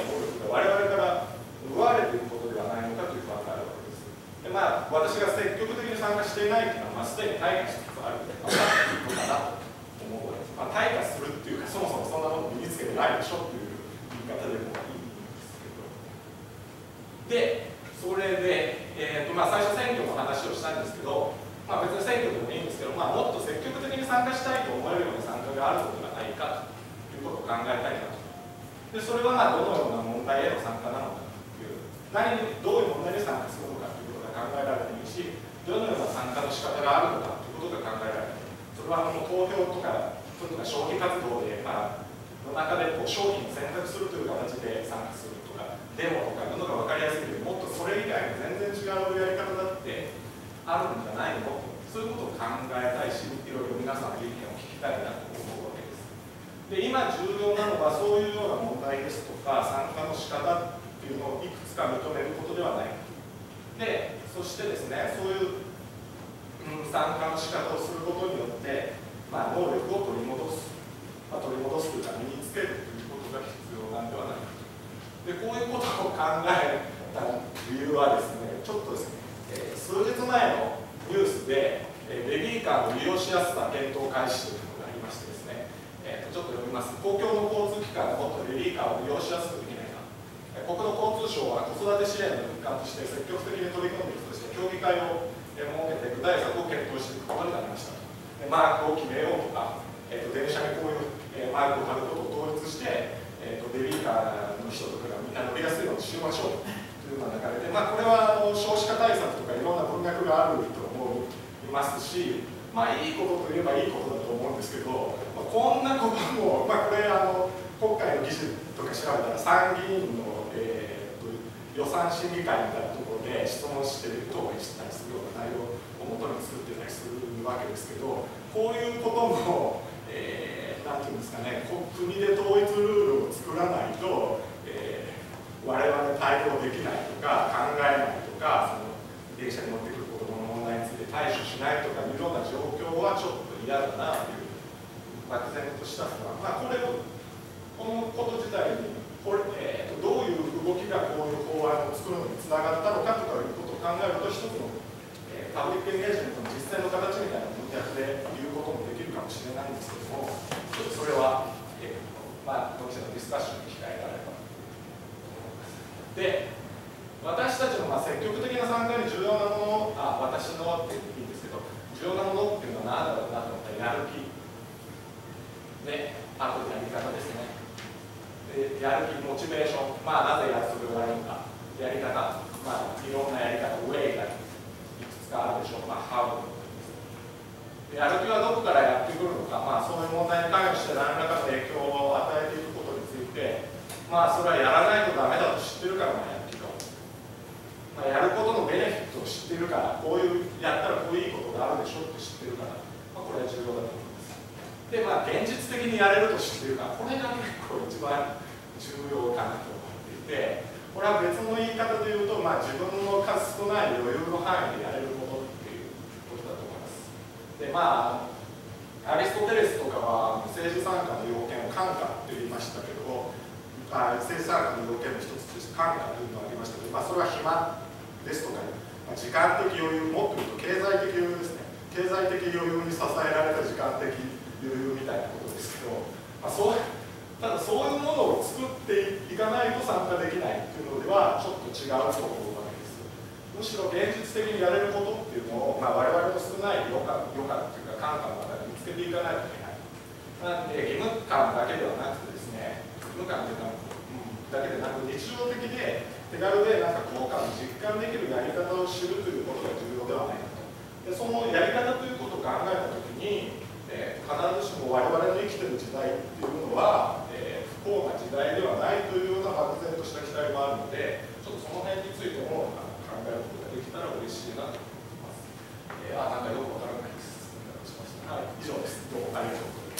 S4: 我々から奪われていることではないのかという不安があるわけです。でまあ、私が積極的に参加していないというのは、まあ、すでに退化しつつあるのかなと思うわけです。まあ、退化するっていうか、そもそもそんなもの身につけてないでしょっていう言い方でもいいんですけど。で、それで、えーとまあ、最初選挙の話をしたんですけど、まあ、別に選挙でもいいんですけど、まあ、もっと積極的に参加したいと思えるような参加があるのではないかということを考えたいなと。でそれはまあどのような問題への参加なのかという、何にどういう問題に参加するのかということが考えられているし、どのような参加の仕方があるのかということが考えられている。それはもう投票とか、とか消費活動で、まあ、の中でこう商品を選択するという形で参加するとか、デモとかいうのが分かりやすいけど、もっとそれ以外の全然違うやり方だってあるんじゃないの、そういうことを考えたいし、いろいろ皆さんの意見を聞きたいなと思うわけです。で今重要なのはそういうような問題ですとか参加の仕方っていうのをいくつか認めることではない。でそしてですね、そういう、うん、参加の仕方をすることによって、まあ、能力を取り戻す、まあ、取り戻すというか身につけるということが必要なんではないか。でこういうことを考えた理由はですね、ちょっとですね、えー、数日前のニュースで、えー、ベビーカーの利用しやすさ検討開始というのがありましてですね、えー、とちょっと読みます。公共の交通機関がもっとベビーカーを利用しやすくできないか。えー、国土交通省は子育て支援の一環として積極的に取り組んでいくとして協議会を、えー、設けて具体策を検討していくことになりました。でマークを決めようとか、えー、と電車にこういう、えー、マークを貼ることを統一して、えー、とベビーカーの人とかがみんな乗りやすいのにしましょうというような流れで、まあ、これはあの少子化対策とかいろんな文脈があると思いますし、まあいいことといえばいいことだと思うんですけど、まあ、こんなことも、まあ、これあの国会の議事とか調べたら参議院の、えー、と予算審議会みたいなところで質問して答弁したりするような内容をもとに作ってたりするわけですけど、こういうことも、えー、なんていうんですかね、国で統一ルールを作らないと、えー、我々対応できないとか考えないとか、その電車に乗ってくる子どもの問題について対処しないとかいうような状況はちょっと嫌だなという漠然とした不安、まあ、これをこのこと自体にこれ、えー、とどういう動きがこういう法案を作るのにつながったのかとかいうことを考えると、一つの、えー、パブリックエンゲージメントの実践の形みたいな文脈で言うこともできるかもしれないんですけども、ちょっとそれは、えーまあ、当社のディスカッションの機会があればと思います。で私たちのまあ積極的な参加に重要なもの、あ、私のっていいんですけど、重要なものっていうのは何だろうなと思ったら、やる気。で、あとやり方ですね。で、やる気、モチベーション、まあなぜやるそれがいいのか、やり方、まあいろんなやり方、ウェイがいくつかあるでしょう、まあハウでやる気はどこからやってくるのか、まあそういう問題に関与して何らかの影響を与えていくことについて、まあそれはやらないとダメだと知ってるからもやる。やることのベネフィットを知っているから、こういうやったらこういういいことがあるでしょって知っているから、まあ、これは重要だと思います。で、まあ、現実的にやれると知っているから、これが結構一番重要かなと思っていて、これは別の言い方で言うと、まあ、自分の数少ない余裕の範囲でやれるものっていうことだと思います。で、まあ、アリストテレスとかは政治参加の要件を感化って言いましたけど、あ政治参加の要件の一つとして感化というのがありましたけど、まあ、それは暇ですとか、まあ、時間的余裕、もっと言うと経済的余裕ですね。経済的余裕に支えられた時間的余裕みたいなことですけど、まあ、そうただそういうものを作っていかないと参加できないっていうのではちょっと違うと思うわけです。むしろ現実的にやれることっていうのを、まあ、我々の少ない余暇、余暇っていうか感化の中で見つけていかないといけない。なので義務感だけではなくてですね、義務感というか、うん、だけでなく日常的で手軽でなんか効果を実感できるやり方を知るということが重要ではないかと。でそのやり方ということを考えたときに、えー、必ずしも我々の生きている時代っていうのは、えー、不幸な時代ではないというような漠然とした期待もあるので、ちょっとその辺についても考えることができたら嬉しいなと思います。えー、あ、なんかよくわからないです。はい、以上です。どうもありがとうございます。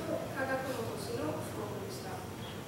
S5: 科学の都市の布告でした。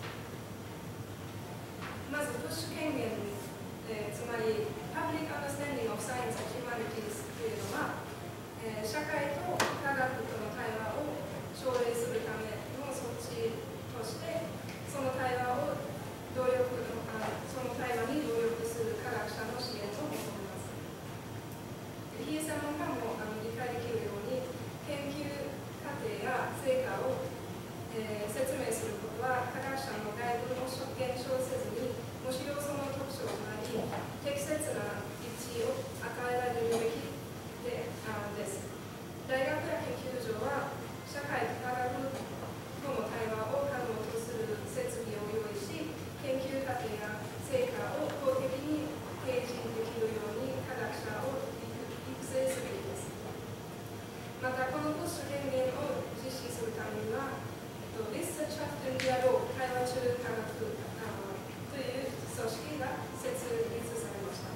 S5: まず、プッシュ権限、えー、つまり、Public Understanding of Science and Humanities というのは、えー、社会と科学との対話を奨励するための措置として、その対話を努力あその対話に努力する科学者の支援を求めます。非専門家もあの理解できるように、研究過程や成果を、えー、説明することは、科学者の外部の減少せずに、むしろその特徴となり、適切な一致を与えられるべきであです。大学や研究所は、社会と科学との対話を可能とする設備を用意し、研究過程や成果を公的に提示できるように科学者を育成すべきです。また、このプッシュ権限を実施するためには、リッセンシャフトンディアロー対話中科学という組織が設立されました。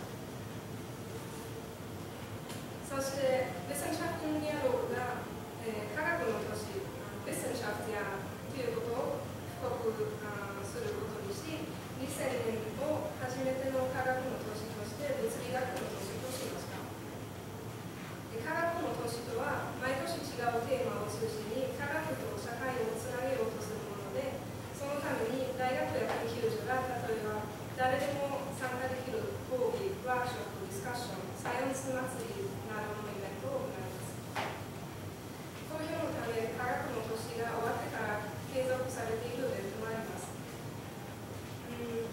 S5: そして、リッセンシャフトンディアローが、えー、科学の都市、リッセンシャフトやということを布告することにし、にせんねんを初めての科学の都市として物理学の都市としました。科学の都市とは、毎年違うテーマを中心に科学と社会をつなげようとするもので、そのために大学や研究所が例えば誰でも参加できる講義、ワークショップ、ディスカッション、サイエンス祭りなどのイベントを行います。投票のため、科学の都市が終わってから継続されているイベントもあります。うん、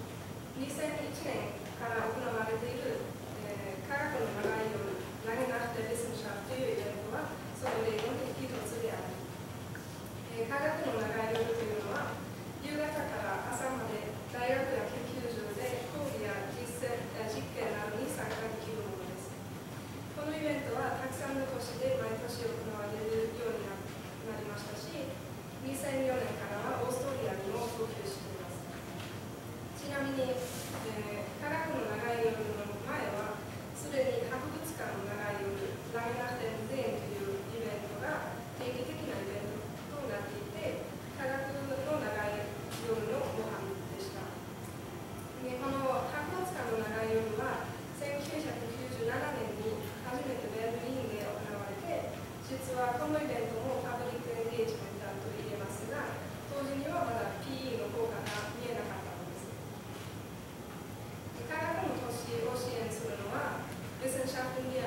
S5: にせんいちねんから行われている、えー、科学の長い夜、ラゲナフテ・ビスンシャフというイベントは、その例の一つである。えー、科学の長い夜というのは、夕方から朝まで大学や研究所で講義や実践や実験などに参加できるものです。このイベントはたくさんの都市で毎年行われるようになりましたし、にせんよねんからはオーストリアにも普及しています。ちなみに、えー、科学の長い夜の前は、すでに博物館の長い夜、ラゲナフテンゼーンというイベントが定期的なイベントとなっていて、科学の長い夜のご飯でした。でこの博物館の長い夜は、せんきゅうひゃくきゅうじゅうななねんに初めてベルリンで行われて、実はこのイベントもパブリックエンゲージメントだと言えますが、当時にはまだ ピーイー の効果が見えなかったのです。科学の都市を支援するのは、リッセンシャフトンディ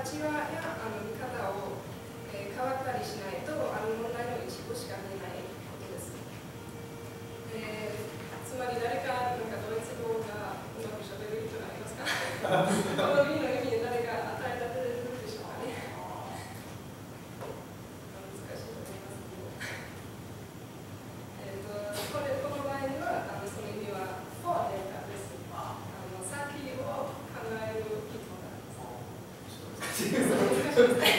S5: 立場やあの見方を、えー、変わったりしないとある問題の一部しか見えないことです。えー、つまり誰か、なんかドイツ語がうまくしゃべる人がいますかこの意味の意味で誰か与えたてるでしょうかね。難しいと思いますけど。えー、とこれこの場合にはあのその意味はフォーデータです。あの先を考える人なんです。すみません。はい、あのこんな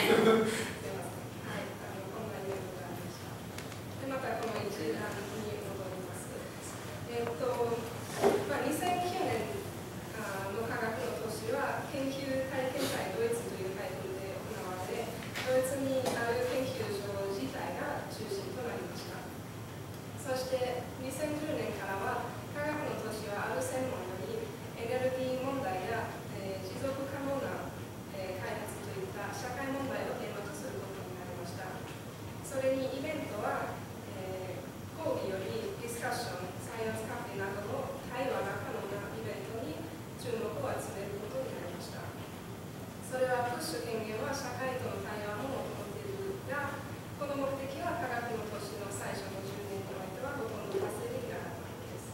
S5: 意味がありました。でまたこの一覧に戻ります。えっ、ー、とまあ、にせんきゅうねんの科学の年は研究体験会ドイツというタイトルで行われ、ドイツにある研究所自体が中心となりました。そしてにせんじゅうねんからは科学の年はある専門にエネルギー問題や、えー、持続可能な、えー、開発といった社会問題をテーマとすることになりました。それにイベントは、えー、講義よりディスカッション、サイエンスカフェなどの対話が可能なイベントに注目を集めることになりました。それはプッシュ権限は社会との対話も求めているが、この目的は科学の年の最初のじゅうねんにおいてはほとんど達成できなかったわけです。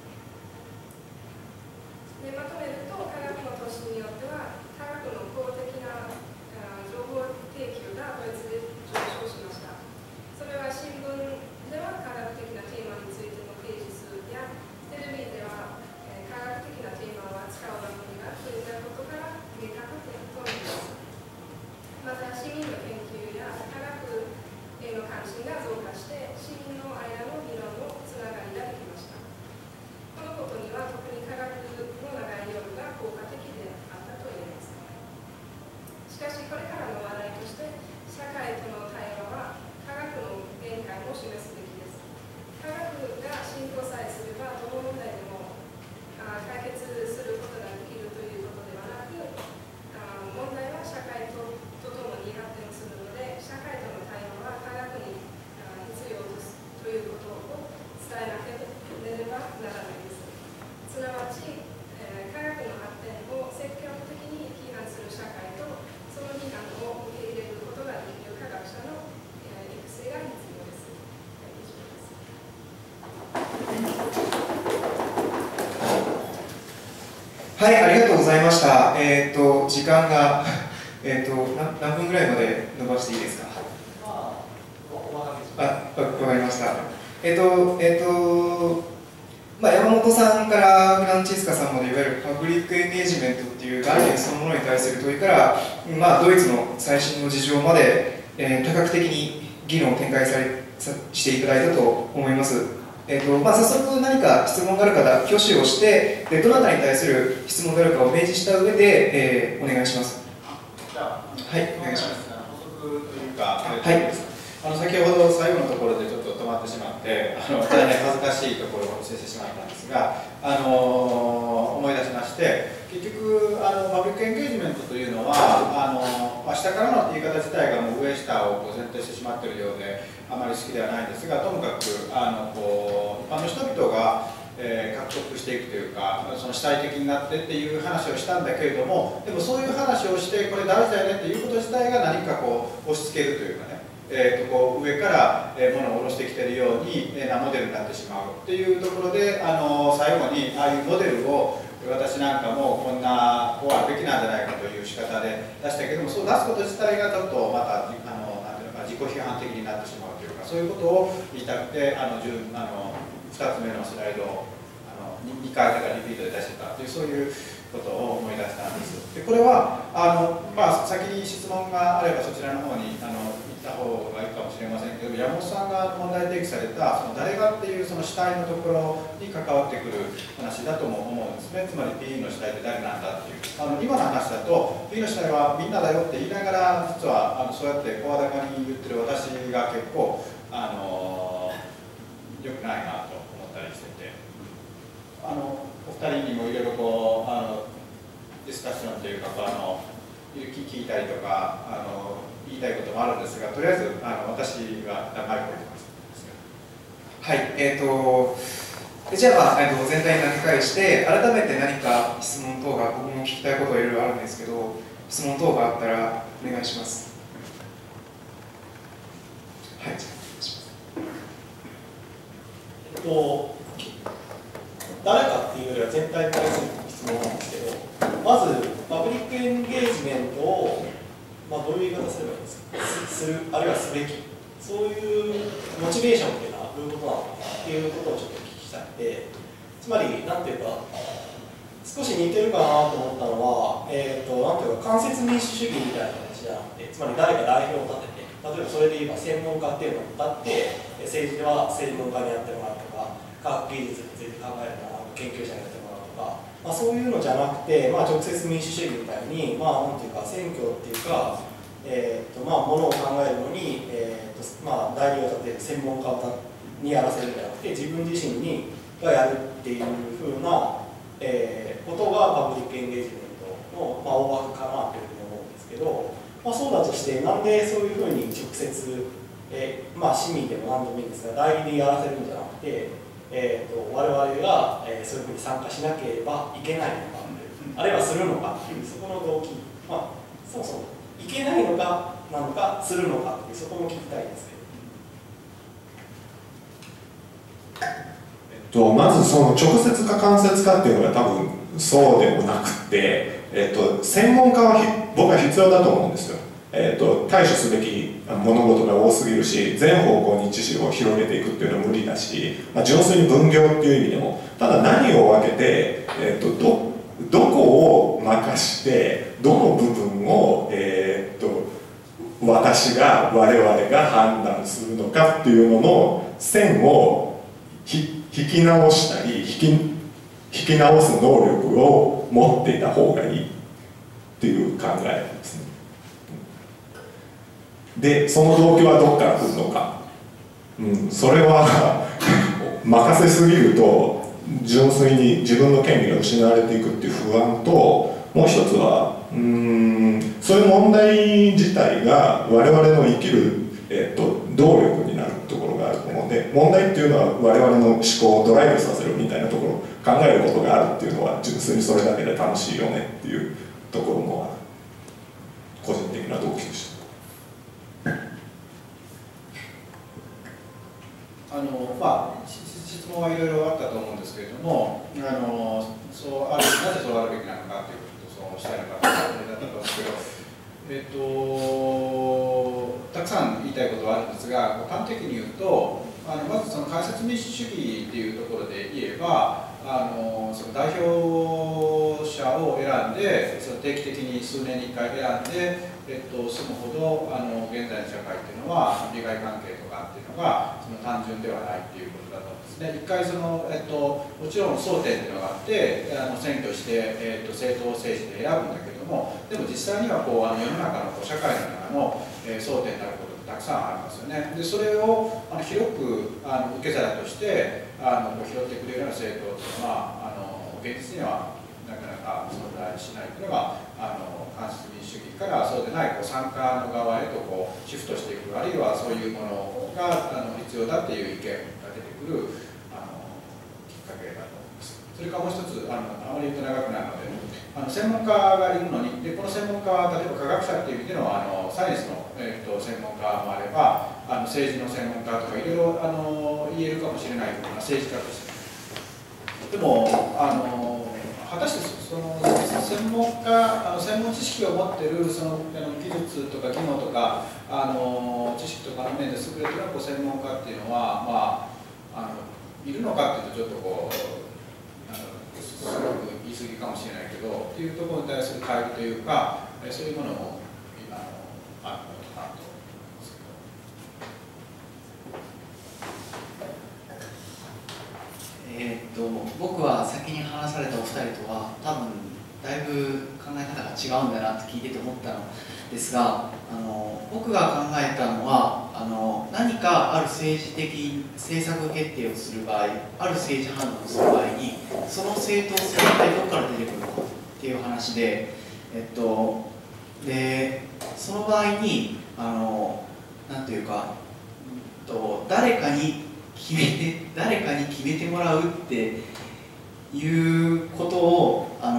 S5: でまとめると、科学の年によっては科学の公的な情報提供がドイツで上昇しました。それは新聞では科学的なテーマについてのページ数や、テレビでは、えー、科学的なテーマを扱う番組が増えたことから明確点となります。また市民の研究や科学への関心が増加して、市民の間の議論のつながりができました。このことには特に科学の長い夜が効果的であったと言えます。しかしこれからの話題として、社会との対話は科学の限界も示すべきです。科学が進歩さえすればどの問題でもあ解決することができるということではなく、あ問題は社会ととともに発展するので、社会との対話は科学に必要ですということを伝えなければならないです。すなわち、えー、科学の発展を積極的に批判する社会と、その批判を受け入れることができる科学者の、えー、育成が必要です。以上です。
S1: はい、ありがとうございました。えっ、ー、と時間がえっと何何分ぐらいまで伸ばしていいですか。
S4: まあ、
S1: あ、わかりました。えっ、ー、とえっ、ー、とまあ山本さんからフランチェスカさんまでいわゆるパブリックエンゲージメントっていう概念そのものに対する問いから、まあドイツの最新の事情まで、えー、多角的に議論を展開されさしていただいたと思います。えーとまあ、早速何か質問がある方、挙手をして、でどなたに対する質問があるかを明示した上で、えー、お願いします。
S3: じゃあ、
S1: はい、お願いします。
S3: 補足というか、
S1: はい、
S3: あの先ほど最後のところでちょっと止まってしまって、あの大変恥ずかしいところをお見せしてしまったんですが、あの思い出しまして、結局あの、パブリックエンゲージメントというのは、あのまあ、下からのって言い方自体がもう上下をこう前提してしまっているようで、あまり好きではないんですが、ともかくあのこう一般の人々が、えー、獲得していくというか、その主体的になってっていう話をしたんだけれども、でもそういう話をして、これ大事だよねっていうこと自体が何かこう押し付けるというかね、えー、とこう上から、えー、物を下ろしてきているように、えー、なモデルになってしまうっていうところで、あの最後にああいうモデルを私なんかもこんなこうあるべきなんじゃないかという仕方で出したけども、そう出すこと自体がちょっとまたあのなんていうのか自己批判的になってしまうというか、そういうことを言いたくて、あのあのふたつめのスライドをあの にかいだからリピートで出してたという、そういうことを思い出したんです。でこれはあの、まあ、先に質問があればそちらの方にあの行った方がいいかもしれませんけど、山本さんが問題提起されたその誰がっていうその主体のところに関わってくる話だとも思うんですね。つまり ピー の主体って誰なんだっていう、あの今の話だと ピー の主体はみんなだよって言いながら、実はあのそうやって声高に言ってる私が結構あの良くないなと思ったりしてて、あのお二人にもいろいろこうあのディスカッションというか、あの聞いたりとかあの言いたいこともあるんですが、とりあえずあの私はマイクを置いてます。
S1: はい、えーとじゃあ、えー、と全体に投げ返して、改めて何か質問等が僕も聞きたいことがいろいろあるんですけど、 質問等があったらお願いします。はい、
S6: えっと、誰かっていうよりは全体に対する質問なんですけど、まずパブリックエンゲージメントを、まあ、どういう言い方すればいいですか、する、あるいはすべき、そういうモチベーションっていうのはどういうことなのかっていうことをちょっとお聞きしたいので、つまり、なんていうか、少し似てるかなと思ったのは、えーと、なんていうか、間接民主主義みたいな形じゃなくて、つまり誰か代表を立てて、例えばそれで言えば専門家っていうのを立って、政治では専門家にやってもらうとか、科学技術について考えるのは研究者にやってもらうとか、まあ、そういうのじゃなくて、まあ、直接民主主義みたいに、まあ、なんていうか、選挙っていうか、えーとまあ、ものを考えるのに、えーとまあ、代理を立てる専門家にやらせるんじゃなくて、自分自身にがやるっていうふうな、えー、ことがパブリックエンゲージメントの、まあ、大枠かなというふうに思うんですけど、まあ、そうだとして、なんでそういうふうに直接、えーまあ、市民でも何でもいいんですが、代理でやらせるんじゃなくて、えー、と我々が、えー、そういうふうに参加しなければいけないのか、あるいはするのかっていう、そこの動機、まあ、そもそもいけないのかなのか、するのかっていう、そこも聞きたいんですけど。
S7: えっと、まずその直接か間接かっていうのが多分そうでもなくて、えっと、専門家はひ僕は必要だと思うんですよ。えっと、対処すべき物事が多すぎるし、全方向に知識を広げていくっていうのは無理だし、まあ、純粋に分業っていう意味でも、ただ何を分けて、えっと、どどこを任してどの部分を、えー、っと私が我々が判断するのかっていうのの線を引き直したり引き、引き直す能力を持っていた方がいいっていう考えですね。でその動機はどこから来るのか、うん、それは任せすぎると純粋に自分の権利が失われていくっていう不安と、もう一つはうーんそういう問題自体が我々の生きる、えっと、動力になるところがあると思うので、問題っていうのは我々の思考をドライブさせるみたいなところ、考えることがあるっていうのは純粋にそれだけで楽しいよねっていうところもある個人的な動機でした。
S3: あのまあ、質問はいろいろあったと思うんですけれども、あのそうあるなぜそうあるべきなのかということをそうおっしゃる方だったと思うんですけど、えっと、たくさん言いたいことはあるんですが、端的に言うと、あのまずその間接民主主義っていうところで言えば、あのその代表者を選んで、その定期的に数年にいっかい選んで、えっと、住むほどあの現在の社会っていうのは利害関係とかっていうのがその単純ではないっていうことだと思うんですね。一回その、えっと、もちろん争点っていうのがあってあの選挙して、えっと、政党政治で選ぶんだけども、でも実際にはこうあの世の中のこう社会の中の、えー、争点になることってたくさんありますよね。でそれをあの広くあの受け皿としてあの拾ってくれるような政党っていうのはあの現実にはなかなか存在しないというのがあの間接民主主義からそうでないこう参加の側へとこうシフトしていく、あるいはそういうものがあの必要だっていう意見が出てくるあのきっかけだと思います。それからもう一つあのあまり言うと長くなるので、あの専門家がいるのに、でこの専門家は例えば科学者っていう意味でのあのサイエンスの、えー、と専門家もあれば、あの政治の専門家とかいろいろあの言えるかもしれないけど、政治家として。でもあの果たしてその専門家あの専門知識を持っているそのあの技術とか技能とかあの知識とかの面で優れているこう専門家っていうのは、まあ、あのいるのかっていうとちょっとこうあのすごく言い過ぎかもしれないけどっていうところに対する会議というかそういうものもあのあるのかなと思いますけど。
S2: えー、っと僕は先に話されたお二人とは多分だいぶ考え方が違うんだなって聞いてて思ったのですが、あの僕が考えたのはあの何かある政治的政策決定をする場合、ある政治判断をする場合にその正当性がどこから出てくるのかっていう話で、えっとでその場合にあのなんていうか、うんと、誰かに決めて誰かに決めてもらうっていうことをあの根拠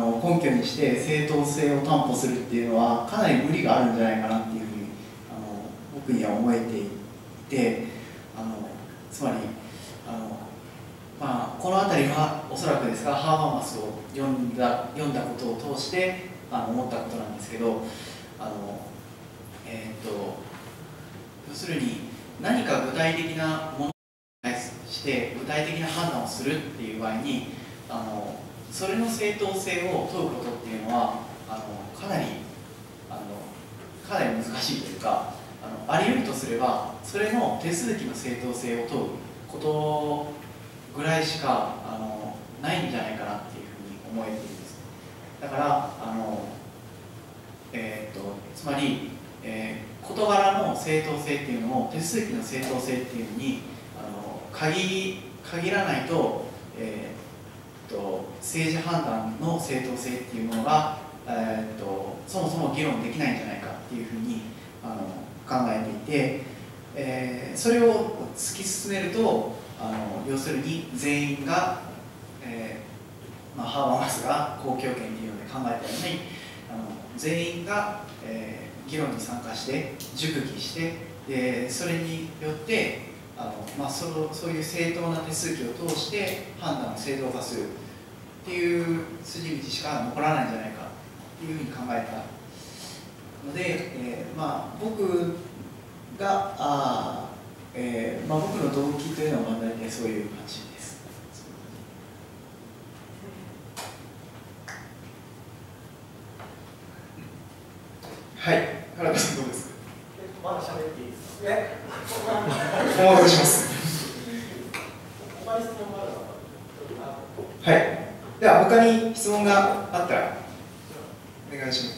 S8: 拠にして正当性を担保するっていうのはかなり無理があるんじゃないかなっていうふうにあの僕には思えていて、あのつまりあの、まあ、この辺りはおそらくですがハーバーマスを読んだ読んだことを通してあの思ったことなんですけど、あの、えー、っと要するに何か具体的なものに対して具体的な判断をするっていう場合にあのそれの正当性を問うことっていうのはあのかなりあのかなり難しいというか、あのあり得るとすればそれの手続きの正当性を問うことぐらいしかあのないんじゃないかなっていうふうに思えているんです。だからあの、えー、っとつまり、えー、事柄の正当性っていうのを手続きの正当性っていうのにあの限限らないと、えー、っと政治判断の正当性っていうものが、えー、っとそもそも議論できないんじゃないかっていうふうにあの考えていて、えー、それを突き進めるとあの要するに全員が、えーまあ、ハーバーマスが公共権っていうので考えたようにあの全員が、えー、議論に参加して熟議してでそれによってあの、まあ、そのそういう正当な手続きを通して判断を正当化するっていう筋道しか残らないんじゃないかっていうふうに考えたので、えーまあ、僕があ、えーまあ、僕の動機というのは大体そういう感じです。
S1: はい、原田さんどうですか。
S6: まだ喋っていいですか。
S1: えお待たせします。
S6: 他に質問があるのか。
S1: はい、では他に質問があったらお願いします。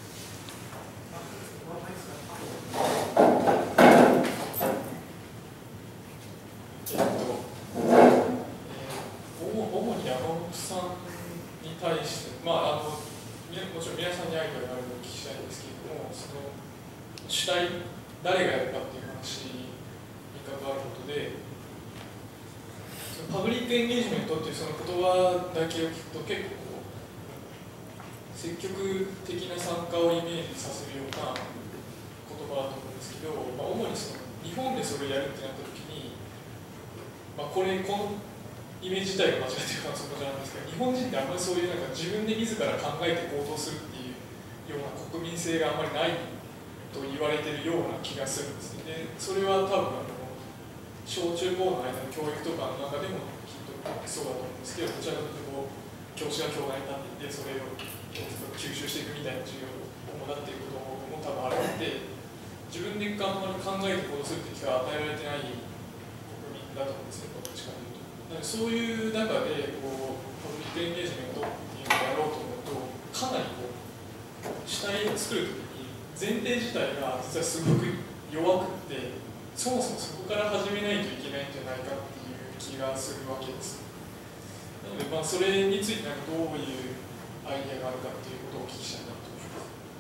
S9: 主体、誰がやるかっていう話に関わることで、そのパブリックエンゲージメントっていうその言葉だけを聞くと結構積極的な参加をイメージさせるような言葉だと思うんですけど、まあ、主にその日本でそれをやるってなった時に、まあ、これこのイメージ自体が間違ってるからそこじゃないんですけど、日本人ってあんまりそういうなんか自分で自ら考えて行動するっていうような国民性があんまりないと言われているような気がするんですね。でそれは多分あの小中高の間の教育とかの中でもきっとそうだと思うんですけど、どちらかというと教師が教内になっていてそれを吸収していくみたいな授業を主だっていることも多分あるので、自分であんまり考えて行動するって機会が与えられてない国民だと思うんですね、どっちかというと。なのでそういう中でこうパブリックエンゲージメントっていうのをやろうと思うと、かなりこう主体を作るとき前提自体が実はすごく弱くって、そもそもそこから始めないといけないんじゃないかっていう気がするわけです。なので、まあ、それについてどういうアイデアがあるかっていうことをお聞きしたいなと思い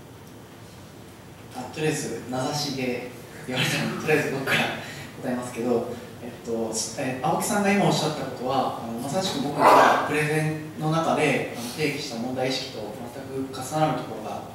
S8: ます。あとりあえず名指しで言われたのでとりあえず僕から答えますけど、えっとえ青木さんが今おっしゃったことはあのまさしく僕がプレゼンの中であの定義した問題意識と全く重なるところがあって、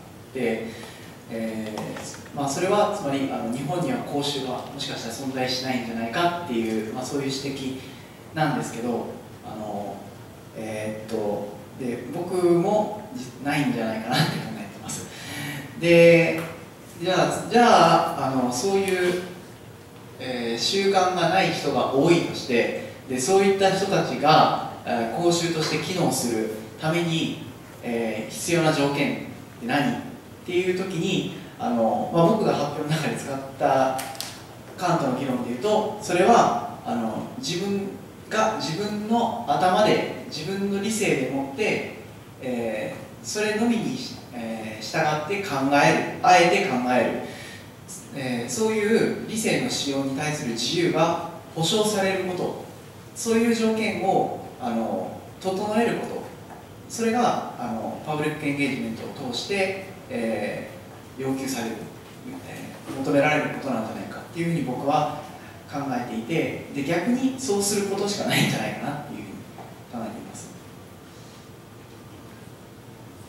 S8: えーまあ、それはつまりあの日本には講習がもしかしたら存在しないんじゃないかっていう、まあ、そういう指摘なんですけど、あの、えー、っとで僕もないんじゃないかなって考えてます。でじゃあ、じゃあ、あのそういう、えー、習慣がない人が多いとして、でそういった人たちが、えー、講習として機能するために、えー、必要な条件って何っていう時にあの、まあ、僕が発表の中で使ったカントの議論でいうと、それはあの自分が自分の頭で自分の理性でもって、えー、それのみに、えー、従って考える、あえて考える、えー、そういう理性の使用に対する自由が保障されること、そういう条件をあの整えること、それがあのパブリックエンゲージメントを通して、えー、要求される、えー、求められることなんじゃないかっていうふうに僕は考えていて、で逆にそうすることしかないんじゃないかなっていうふうに考えています。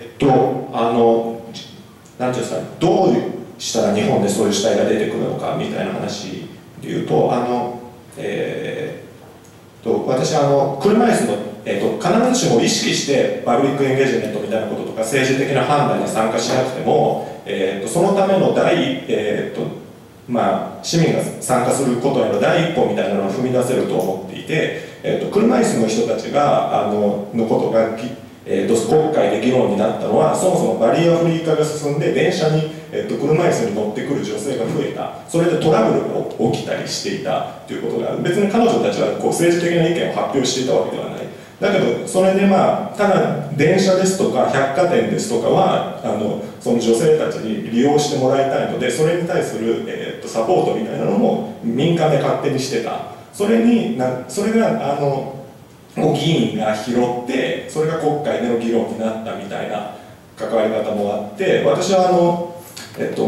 S7: えっとあのなんていうんですかね、どうしたら日本でそういう主体が出てくるのかみたいな話でいうと、あの、えー、と私あの車椅子の、えー、と必ずしも意識してパブリックエンゲージメントみたいなこととか政治的な判断に参加しなくても、えー、とそのための第、えーとまあ、市民が参加することへの第一歩みたいなのを踏み出せると思っていて、えー、と車椅子の人たちがあののことがえー、と国会で議論になったのは、そもそもバリアフリー化が進んで電車に、えー、と車椅子に乗ってくる女性が増えた、それでトラブルが起きたりしていたということが、別に彼女たちはこう政治的な意見を発表していたわけではない。だけどそれでまあただ電車ですとか百貨店ですとかはあのその女性たちに利用してもらいたいので、それに対する、えー、とサポートみたいなのも民間で勝手にしてた。それになそれがあの議員が拾って、それが国会での議論になったみたいな関わり方もあって、私はあの、えっとうん、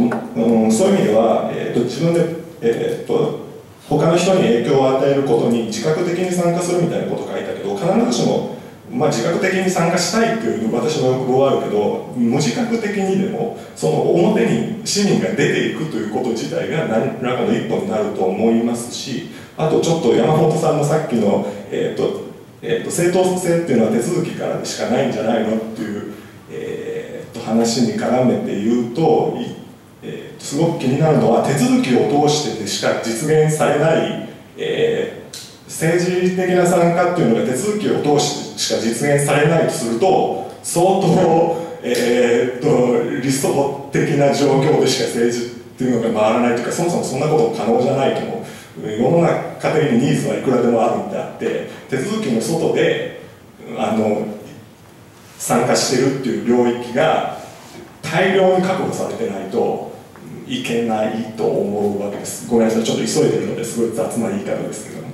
S7: そういう意味では、えっと、自分で、えっと、他の人に影響を与えることに自覚的に参加するみたいなことを書いたけど、必ずしも、まあ、自覚的に参加したいっていう私の欲望はあるけど、無自覚的にでもその表に市民が出ていくということ自体が何らかの一歩になると思いますし、あとちょっと山本さんのさっきの、えっとえー、と正当性っていうのは手続きからでしかないんじゃないのっていう、えー、と話に絡めて言うと、えー、すごく気になるのは、手続きを通してでしか実現されない、えー、政治的な参加っていうのが手続きを通してしか実現されないとすると、相当、えー、と理想的な状況でしか政治っていうのが回らないというか、そもそもそんなこと可能じゃないと思う。世の中的にニーズはいくらでもあるんであって、手続きの外であの参加してるっていう領域が大量に確保されてないといけないと思うわけです。ごめんなさい、ちょっと急いでるのですごい雑な言い方ですけども。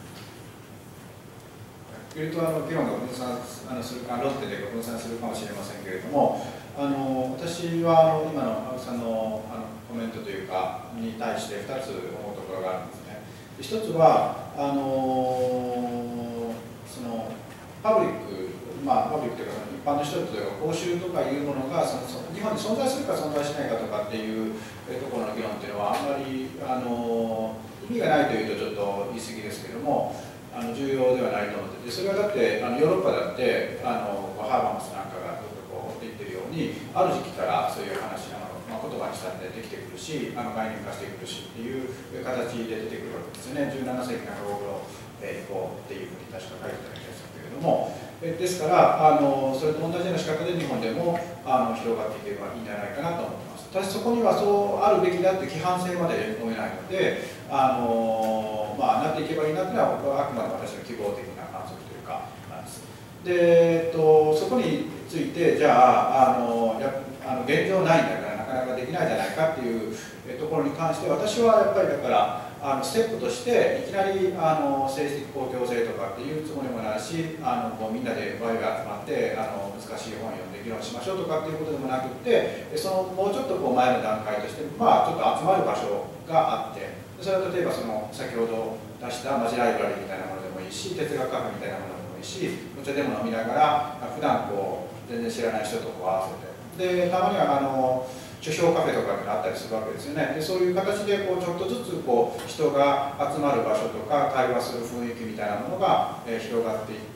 S3: 言うとあの議論が分散あのするか、ロッテで分散するかもしれませんけれども、あの私はあの今の青木さんのあのコメントというかに対してふたつ思うところがあるんですね。一つはあのそのパブリック、まあ、パブリックというか一般の人というか報酬とかいうものがその日本に存在するか存在しないかとかっていうところの議論っていうのはあんまりあの意味がないというとちょっと言い過ぎですけども、あの重要ではないと思ってて、それはだってあのヨーロッパだってあのハーバーマスなんかがずっとこう言ってるように、ある時期からそういう話がまあ、言葉にしたってできてくるし、あの概念化してくるしっていう形で出てくるわけですよね。じゅうなな世紀中頃以降っていうふうに確か書いてた気がするけれども、えですからあのそれと同じような仕方で日本でもあの広がっていけばいいんじゃないかなと思ってます。ただそこにはそうあるべきだって規範性まで求めないので、あの、まあ、なっていけばいいなというのは僕はあくまで私の希望的な観測というかなんです。で、えっと、そこについてじゃああのやあの現状ないんだからなかなかできないじゃないかっていうところに関して、私はやっぱりだからあのステップとしていきなりあの政治的公共性とかっていうつもりもないし、あのこうみんなでワイワイ集まってあの難しい本を読んで議論しましょうとかっていうことでもなくて、そのもうちょっとこう前の段階として、まあ、ちょっと集まる場所があって、それは例えばその先ほど出したマジライブラリーみたいなものでもいいし、哲学カフェみたいなものでもいいし、お茶でも飲みながら普段こう全然知らない人とこう合わせて。でたまにはあの書評カフェとかがあったりするわけですよね。でそういう形でこうちょっとずつこう人が集まる場所とか会話する雰囲気みたいなものが、えー、広がっていって、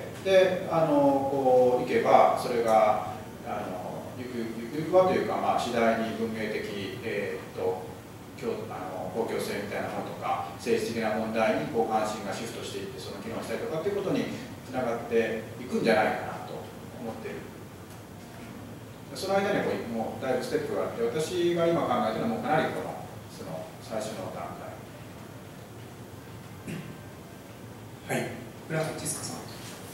S3: であのこう行けばそれがあのゆくゆくはというか、まあ、次第に文明的、えー、っとあの公共性みたいなものとか政治的な問題にこう関心がシフトしていってその機能したりとかっていうことにつながっていくんじゃないかなと思っている。その間にこうもうだいぶステップがあって、私が今考えているのはもうかなりこのその最初の段階。
S1: はい、フランチスカさん。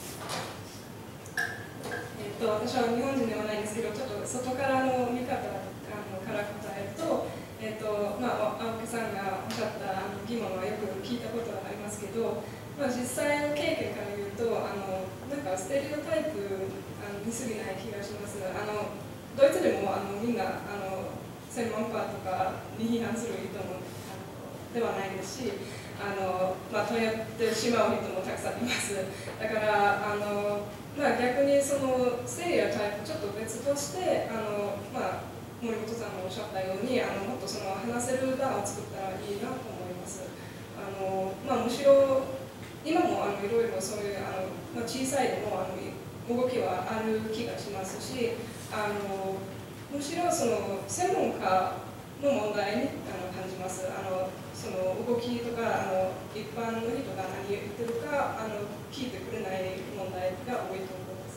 S5: えっと私は日本人ではないんですけど、ちょっと外からの見方あのから答えると、えっとまあ青木さんがおっしゃったあの疑問はよく聞いたことがありますけど、まあ実際の経験から言うとあのなんかステレオタイプあの見過ぎない気がします。あのドイツでもあのみんなあの専門家とかに批判する人もあのではないですし、あの、まあ、問い合ってしまう人もたくさんいます。だからあのまあ、逆にそのステレオタイプちょっと別としてあの、まあ、森本さんもおっしゃったようにあのもっとその話せる場を作ったらいいなと思います。あのまあ、むしろ今もあのいろいろそういうあの、まあ、小さいでもあの動きはある気がしますし、あのむしろその専門家の問題にあの感じます。あのその動きとかあの一般の人が何言ってるかあの聞いてくれない問題が多いと思います。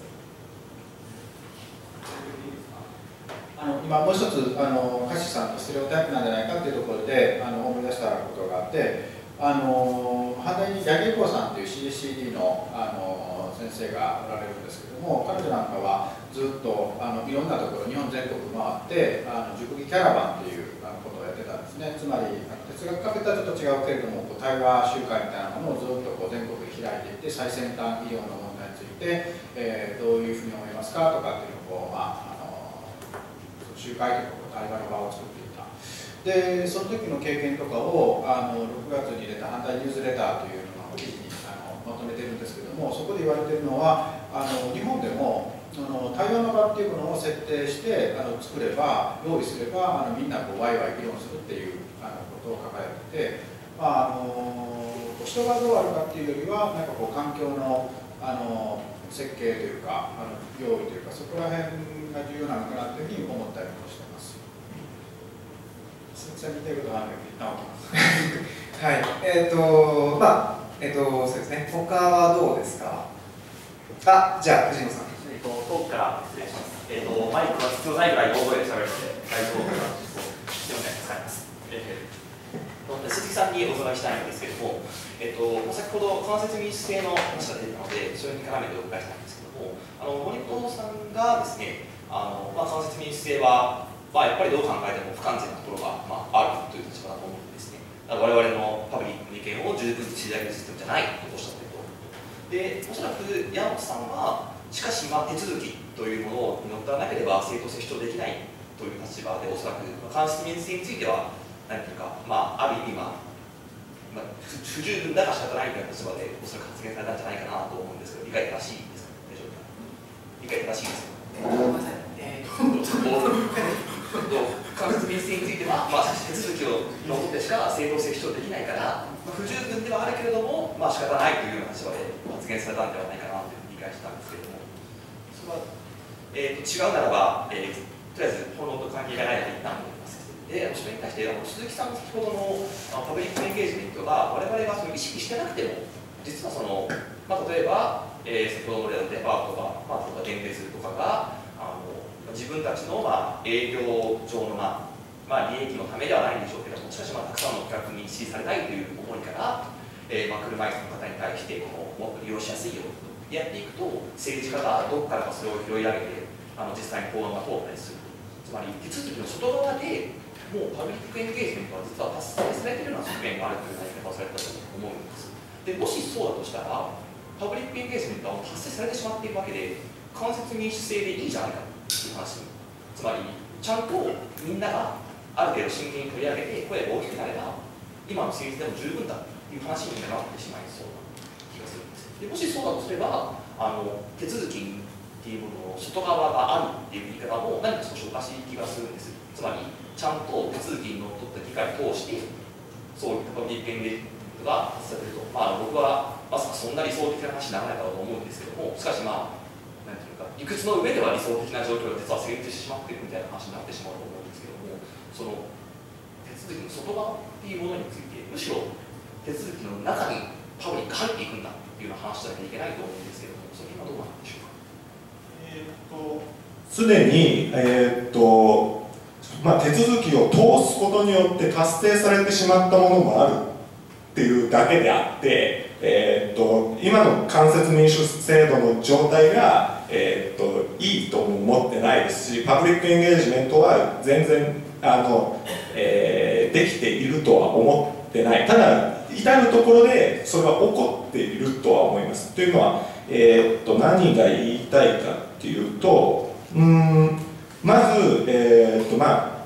S3: あの今もう一つあのカシさんとステレオタイプなんじゃないかっていうところであの思い出したことがあって、あの反対に八木幸さんという シーエスシーディー の, あの先生がおられるんですけども、彼女なんかはずっとあのいろんなところ日本全国回ってあの塾技キャラバンというあのことをやってたんですね。つまり哲学カフェとはちょっと違うけれども対話集会みたいなものをずっとこう全国で開いていって最先端医療の問題について、えー、どういうふうに思いますかとかっていうのをこう、まあ、あの集会というか対話の場を作っていた。でその時の経験とかをあのろくがつに出た反対ニュースレターというのを記事にあのまとめてるんですけども、そこで言われているのはあの日本でもあの対話の場っていうものを設定してあの作れば用意すればあのみんなこうワイワイ議論するっていうあのことを書かれてて、まあ、あの人がどうあるかっていうよりはなんかこう環境のあの設計というかあの用意というかそこら辺が重要なのかなというふうに思ったりもしています。鈴木さんに言いたいことがあるので一旦置きます。
S1: はい、えっ、ー、とまあえっ、ー、とそうですね。他はどうですか。あ、じゃあ藤野さん。
S10: えっと遠くから失礼します。えっ、ー、とマイクは必要ないぐらい大声で喋って大丈夫かなとすみません使います。えー、鈴木さんにお伺いしたいんですけれども、えっ、ー、と先ほど間接民主制の話が出たのでそれに絡めてお伺いしたいんですけども、あの森本さんがですね、あのまあ間接民主制はまあ、やっぱりどう考えても不完全なところが、まあ、あるという立場だと思うんですね。だから我々のパブリックの意見を十分に知り上げるシステムじゃないとおっしゃっていると。で、おそらく山本さんは、しかし、まあ、手続きというものに乗っからなければ正当性主張できないという立場で、おそらく間接民主制については、何ていうか、まあ、ある意味、まあ、まあ、不十分だが仕方ないという立場で、おそらく発言されたんじゃないかなと思うんですけど、理解正しいですか、大丈夫か。理解正しいですか。
S2: ごめんなさい。えー、どうぞ。
S10: 間接民主制については、まあ、手続きをのもってしか正当性主張できないから、まあ、不十分ではあるけれども、まあ仕方ないというような立場で発言されたんではないかなというふうに理解したんですけれども、それは、えー、と違うならば、えー、とりあえず本論と関係がないので一旦思います。で、それに対してあの鈴木さんの先ほどのあのパブリックエンゲージメントが我々がその意識してなくても、実はその、まあ、例えば、えー、先ほどの例のデパートとか、まあ、電鉄とかがあの自分たちの、まあ、営業上の、まあまあ、利益のためではないんでしょうけども、しかし、まあ、たくさんのお客に支持されたいという思いから、えーまあ、車椅子の方に対してこのもっと利用しやすいようにやっていくと、政治家がどこからかそれを拾い上げてあの実際に法案が通ったりする。つまり手続きの外側でもうパブリックエンゲージメントは実は達成されているような側面があるというやり方をされたと思うんです。でもしそうだとしたら、パブリックエンゲージメントは達成されてしまっているわけで、間接民主制でいいじゃないかという話に。つまり、ちゃんとみんながある程度真剣に取り上げて、声が大きくなれば、今の政治でも十分だという話になってしまいそうな気がするんです。でもしそうだとすれば、あの手続きっていうものの外側があるっていう言い方も何か少しおかしい気がするんです。つまり、ちゃんと手続きにのっとった議会を通して、そういったパブリックエンゲージメントが発されると。まあ、僕はまさかそんな理想的な話にならないだろうと思うんですけども、しかしまあ、なんていうか、理屈の上では理想的な状況が実は成立してしまっているみたいな話になってしまうと思うんですけども、その手続きの外側っていうものについて、むしろ手続きの中にパブリックが入っていくんだっていうような話じゃなきゃいけないと思うんですけども、それ今どうなんでしょうか。
S7: えー、っとすでに、えー、っとまあ、手続きを通すことによって達成されてしまったものもあるっていうだけであって、えー、っと今の間接民主制度の状態が、えー、っといいとも思ってないですし、パブリックエンゲージメントは全然あの、えー、できているとは思ってない。ただ至るところでそれは起こっているとは思います。というのは、えー、っと何が言いたいかっていうと、うーんまず、えーとまあ、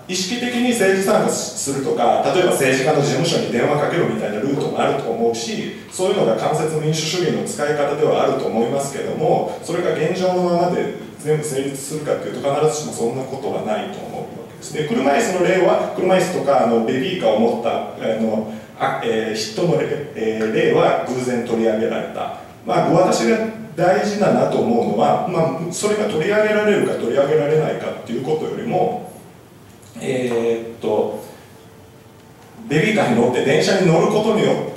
S7: 意識的に政治参加するとか、例えば政治家の事務所に電話かけるみたいなルートもあると思うし、そういうのが間接民主主義の使い方ではあると思いますけども、それが現状のままで全部成立するかというと必ずしもそんなことはないと思うわけです。で、車椅子の例は、車椅子とかあのベビーカーを持ったあのあ、えー、人の例、えー、例は偶然取り上げられた。まあ、私が大事だなと思うのは、まあ、それが取り上げられるか取り上げられないかっていうことよりも、えー、っとベビーカーに乗って電車に乗ることによって、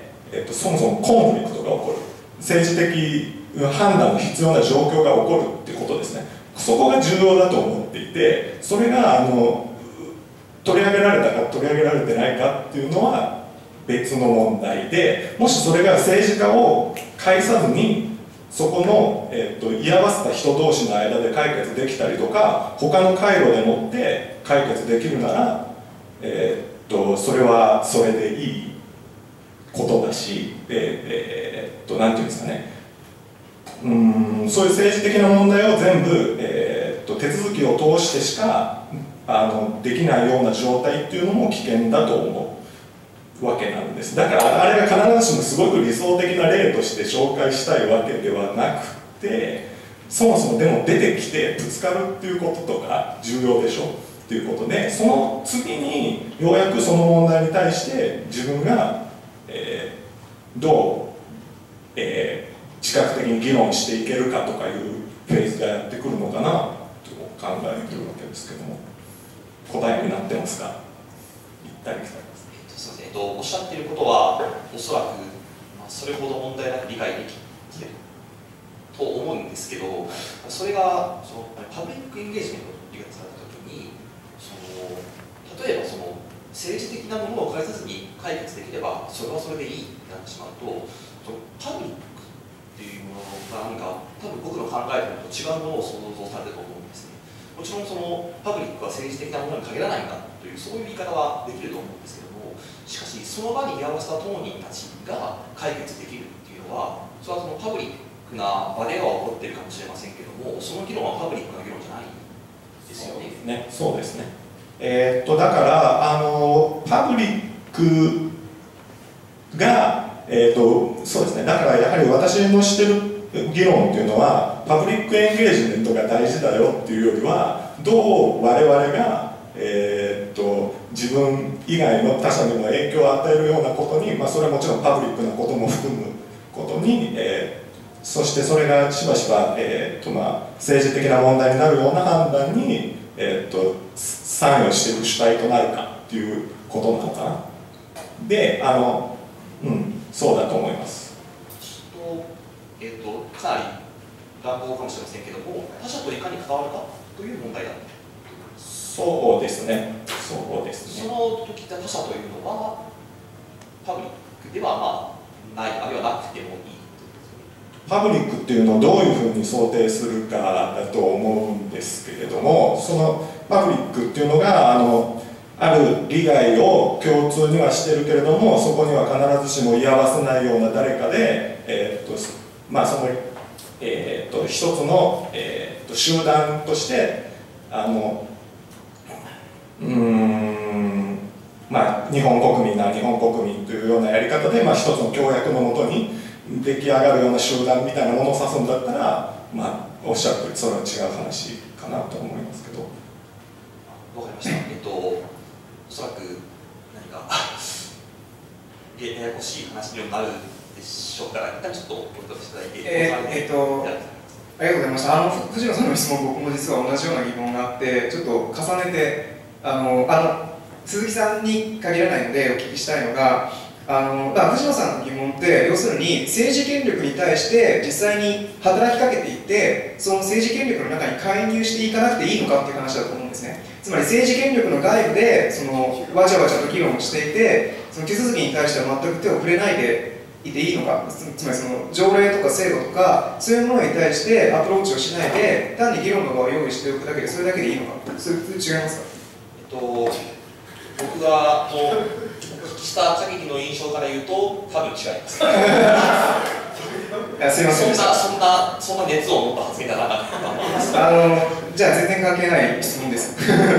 S7: えー、っとそもそもコンフリクトが起こる、政治的判断の必要な状況が起こるってことですね。そこが重要だと思っていて、それがあの取り上げられたか取り上げられてないかっていうのは別の問題で、もしそれが政治家を介さずにそこの、えー、と居合わせた人同士の間で解決できたりとか、他の回路でもって解決できるなら、えー、とそれはそれでいいことだし、えー、っとなんていうんですかね、うーんそういう政治的な問題を全部、えー、っと手続きを通してしかあのできないような状態っていうのも危険だと思うわけなんです。だからあれが必ずしもすごく理想的な例として紹介したいわけではなくて、そもそもでも出てきてぶつかるっていうこととか重要でしょっていうことで、その次にようやくその問題に対して自分が、えー、どう、えー、知覚的に議論していけるかとかいうフェーズがやってくるのかなと考えてるわけですけども、答えになってますか？行ったり来たり。
S10: そうですね、えっと、おっしゃっていることはおそらく、まあ、それほど問題なく理解できてると思うんですけど、それがそのパブリックエンゲージメントと理解されたときに、その例えばその政治的なものを介さずに解決できればそれはそれでいいってなってしまうと、そのパブリックっていうものが何か多分僕の考えてるのと違うものを想像されてると思うんですね。もちろんそのパブリックは政治的なものに限らないんだというそういう言い方はできると思うんですけども、しかしその場に居合わせた当人たちが解決できるっていうのは、それはそのパブリックな場では起こっているかもしれませんけども、その議論はパブリックな議論じゃないですよね。
S7: ね、そうですね。えー、っとだからあのパブリックが、えー、っとそうですね。だからやはり私のしてる議論っていうのはパブリックエンゲージメントが大事だよっていうよりは、どう我々が、えー、っと自分以外の他者にも影響を与えるようなことに、まあ、それはもちろんパブリックなことも含むことに、えー、そしてそれがしばしば、えーっとまあ、政治的な問題になるような判断に、えー、っと参与していく主体となるかっていうことなのかな。で、あの、うん、そうだと思います。
S10: えー、とかなり乱暴かもしれませんけども、他者といかに関わるかという問題だと。
S7: そうですね。そうですね。
S10: その時他者というのはパブリックではまあない、あるいはなくてもいい。
S7: パブリックっていうのをどういうふうに想定するかだと思うんですけれども、そのパブリックっていうのがあのある利害を共通にはしてるけれども、そこには必ずしも居合わせないような誰かで、えー、っとまあその、えー、っと一つの、えー、っと集団としてあのうーんまあ日本国民な日本国民というようなやり方で、まあ、一つの協約のもとに出来上がるような集団みたいなものを指すんだったら、まあおっしゃるとおりそれは違う話かなと思いますけど。
S10: わかりました。えっとおそらく何かややこしい話になるでしょうから、一旦ちょっとお答えしていただいて。
S1: えー、えーとありがとうございました。あの藤野さんの質問、僕も実は同じような疑問があって、ちょっと重ねてあのあの鈴木さんに限らないのでお聞きしたいのが、あのだから藤野さんの疑問って要するに政治権力に対して実際に働きかけていってその政治権力の中に介入していかなくていいのかっていう話だと思うんですね。つまり政治権力の外部でそのわちゃわちゃと議論をしていてその手続きに対しては全く手を触れないでいていいのか、つまりその条例とか制度とかそういうものに対してアプローチをしないで単に議論の場を用意しておくだけでそれだけでいいのか、それ違いますか？
S10: えっと僕があのお聞きした限りの印象から言うと多分違います。
S1: いやすいませんでした。
S10: そんなそんなそんな熱を持った発言ではなかったと思います。
S1: あのじゃあ全然関係ない質問です。あ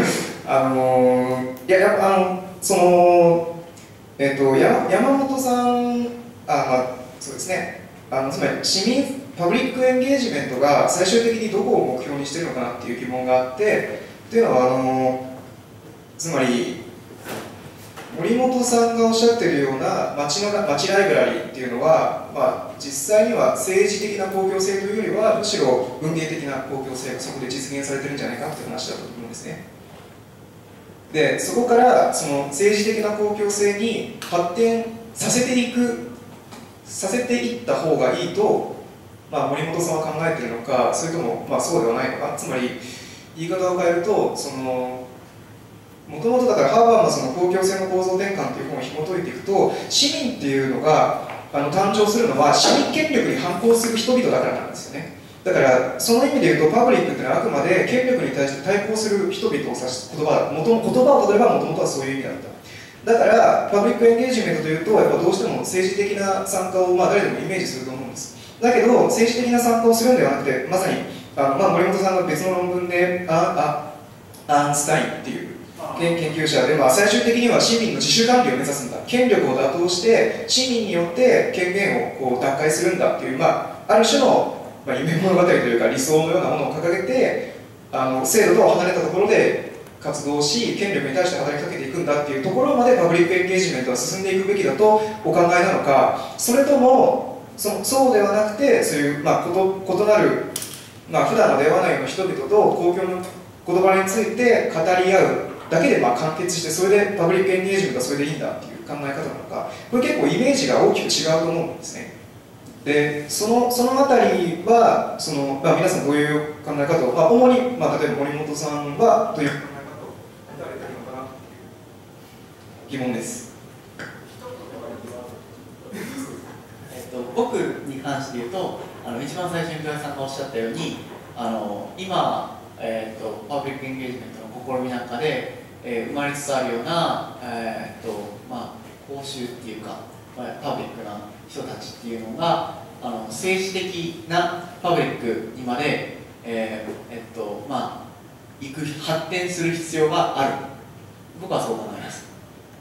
S1: あのー、いややっぱあのそのえっ、ー、と山山本さんあまあそうですねあのつまり市民パブリックエンゲージメントが最終的にどこを目標にしているのかなっていう疑問があってというのはあのつまり森本さんがおっしゃっているような町の町ライブラリーっていうのは、まあ、実際には政治的な公共性というよりはむしろ文芸的な公共性がそこで実現されてるんじゃないかっていう話だったと思うんですね。でそこからその政治的な公共性に発展させていくさせていった方がいいと、まあ、森本さんは考えているのかそれともまあそうではないのかつまり言い方を変えるとそのもともとだからハーバーのその公共性の構造転換という本を紐解いていくと市民っていうのがあの誕生するのは市民権力に反抗する人々だからなんですよね。だからその意味で言うとパブリックっていうのはあくまで権力に対して対抗する人々を指す言葉元々言葉を例えばもともとはそういう意味だった。だからパブリックエンゲージメントというとやっぱどうしても政治的な参加をまあ誰でもイメージすると思うんです。だけど政治的な参加をするんではなくてまさにあの、まあ、森本さんが別の論文でああアーンスタインっていう研究者で、まあ、最終的には市民の自主管理を目指すんだ権力を打倒して市民によって権限をこう奪回するんだっていう、まあ、ある種の、まあ、夢物語というか理想のようなものを掲げてあの制度とは離れたところで活動し権力に対して働きかけていくんだっていうところまでパブリックエンゲージメントは進んでいくべきだとお考えなのかそれともそのそうではなくてそういう、まあ、こと異なる、まあ、普段の出会わないような人々と公共の言葉について語り合うだけでまあ完結してそれでパブリックエンゲージメントはそれでいいんだっていう考え方なのかこれ結構イメージが大きく違うと思うんですね。でそのそのあたりはその、まあ、皆さんどういう考え方を、まあ、主に、まあ、例えば森本さんはどういう考え方を持たれているのかなっていう疑問です。
S8: えっと、僕に関して言うとあの一番最初に豊橋さんがおっしゃったようにあの今、えー、とパブリックエンゲージメントの試みなんかで、えー、生まれつつあるような、えーとまあ、報酬っていうか、まあ、パブリックな人たちっていうのがあの政治的なパブリックにまで、えーえっとまあ、行く発展する必要がある僕はそう考えます。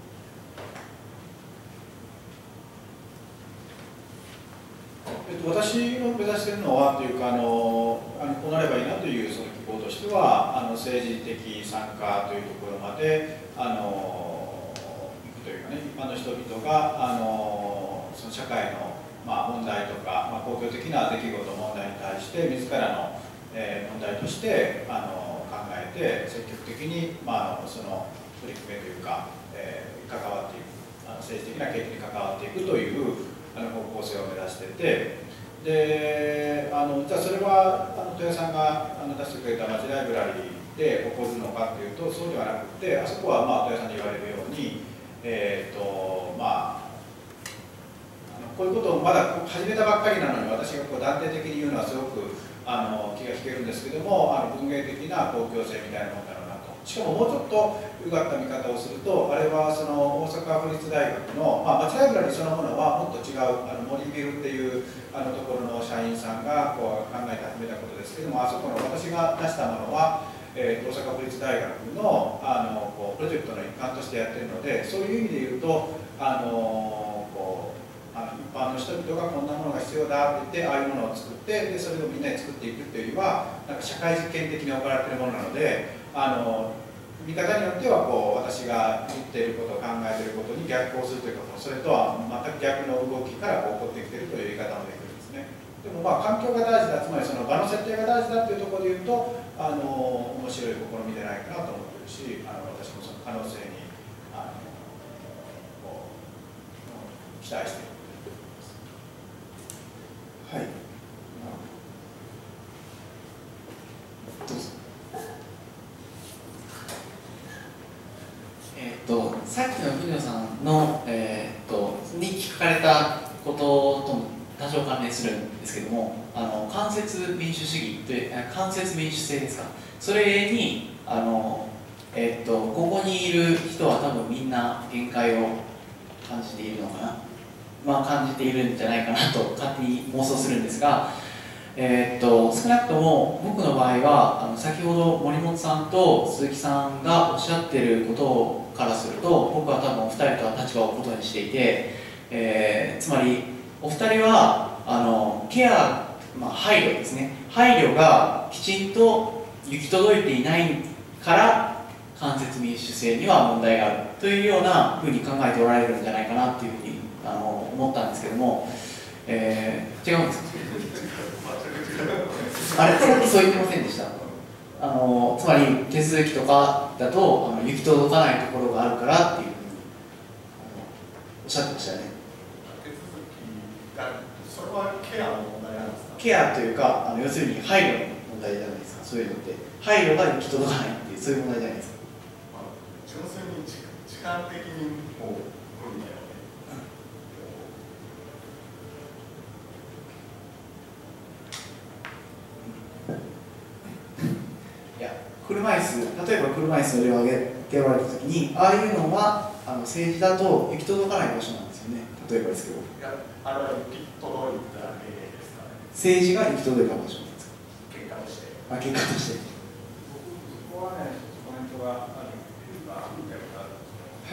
S11: 私の目指しているのはというかあのあのこうなればいいなというその希望としてはあの政治的参加というところまであの行くというかね一般の人々があのその社会の、まあ、問題とか、まあ、公共的な出来事問題に対して自らの、えー、問題としてあの考えて積極的に、まあ、その取り組めというか、えー、関わっていくあの政治的な経験に関わっていくというあの方向性を目指していてであのじゃあそれはあの豊谷さんがあの出してくれた町ライブラリーで起こるのかというとそうではなくてあそこは、まあ、豊谷さんに言われるように、えーとまあ、あのこういうことをまだ始めたばっかりなのに私がこう断定的に言うのはすごくあの気が引けるんですけどもあの文芸的な公共性みたいなものだろうなと。しかももうちょっとうがった見方をするとあれはその大阪府立大学の、まあ、町ライブラリーそのものはもっと違うあの森ビルっていうあのところの社員さんがこう考えて始めたことですけどもあそこの私が出したものは、えー、大阪府立大学の、あのこうプロジェクトの一環としてやってるのでそういう意味で言うとあのこうあの一般の人々がこんなものが必要だって言ってああいうものを作ってでそれをみんなに作っていくっていうよりはなんか社会実験的に行われているものなのであの見方によってはこう私が言っていること考えていることに逆行するということそれとは全く逆の動きから起こってきているという言い方もできるんですね。でもまあ環境が大事だつまりその場の設定が大事だというところで言うとあの面白い試みじゃないかなと思ってるしあの私もその可能性にあのこう期待しているということです。はい。
S1: どうぞ。
S8: えっとさっきの藤野さんの、えー、っとに聞かれたこととも多少関連するんですけどもあの間接民主主義という間接民主制ですかそれにあの、えー、っとここにいる人は多分みんな限界を感じているのかなまあ感じているんじゃないかなと勝手に妄想するんですがえーっと少なくとも僕の場合はあの先ほど森本さんと鈴木さんがおっしゃっていることからすると、僕は多分お二人とは立場を異にしていて、えーつまりお二人はあのケア、まあ、配慮ですね、配慮がきちんと行き届いていないから間接民主制には問題があるというようなふうに考えておられるんじゃないかなというふうにあの思ったんですけども、えー、違うんですか？あれ、さっきそう言ってませんでした？あのつまり手続きとかだとあの行き届かないところがあるからっていうふうにおっしゃってましたよね。
S4: 手続きが、それはケアの問題なんですか？
S8: ケアというか、あの要するに配慮の問題じゃないですか。そういうのって配慮が行き届かないっていう、そういう問題じゃないですか。
S4: 純粋に時間的にもう無理だよね。
S8: いや、車椅子、例えば車椅子の例を挙げられたときに、ああいうのはあの政治だと行き届かない場所なんですよね。例えばですけど。
S4: いや、あれは行き届いた例ですかね。
S8: 政治が行き届いた場所なんですか。
S4: 結果として。
S8: あ、結果として。
S11: そこはね、コメントがある。
S1: はい。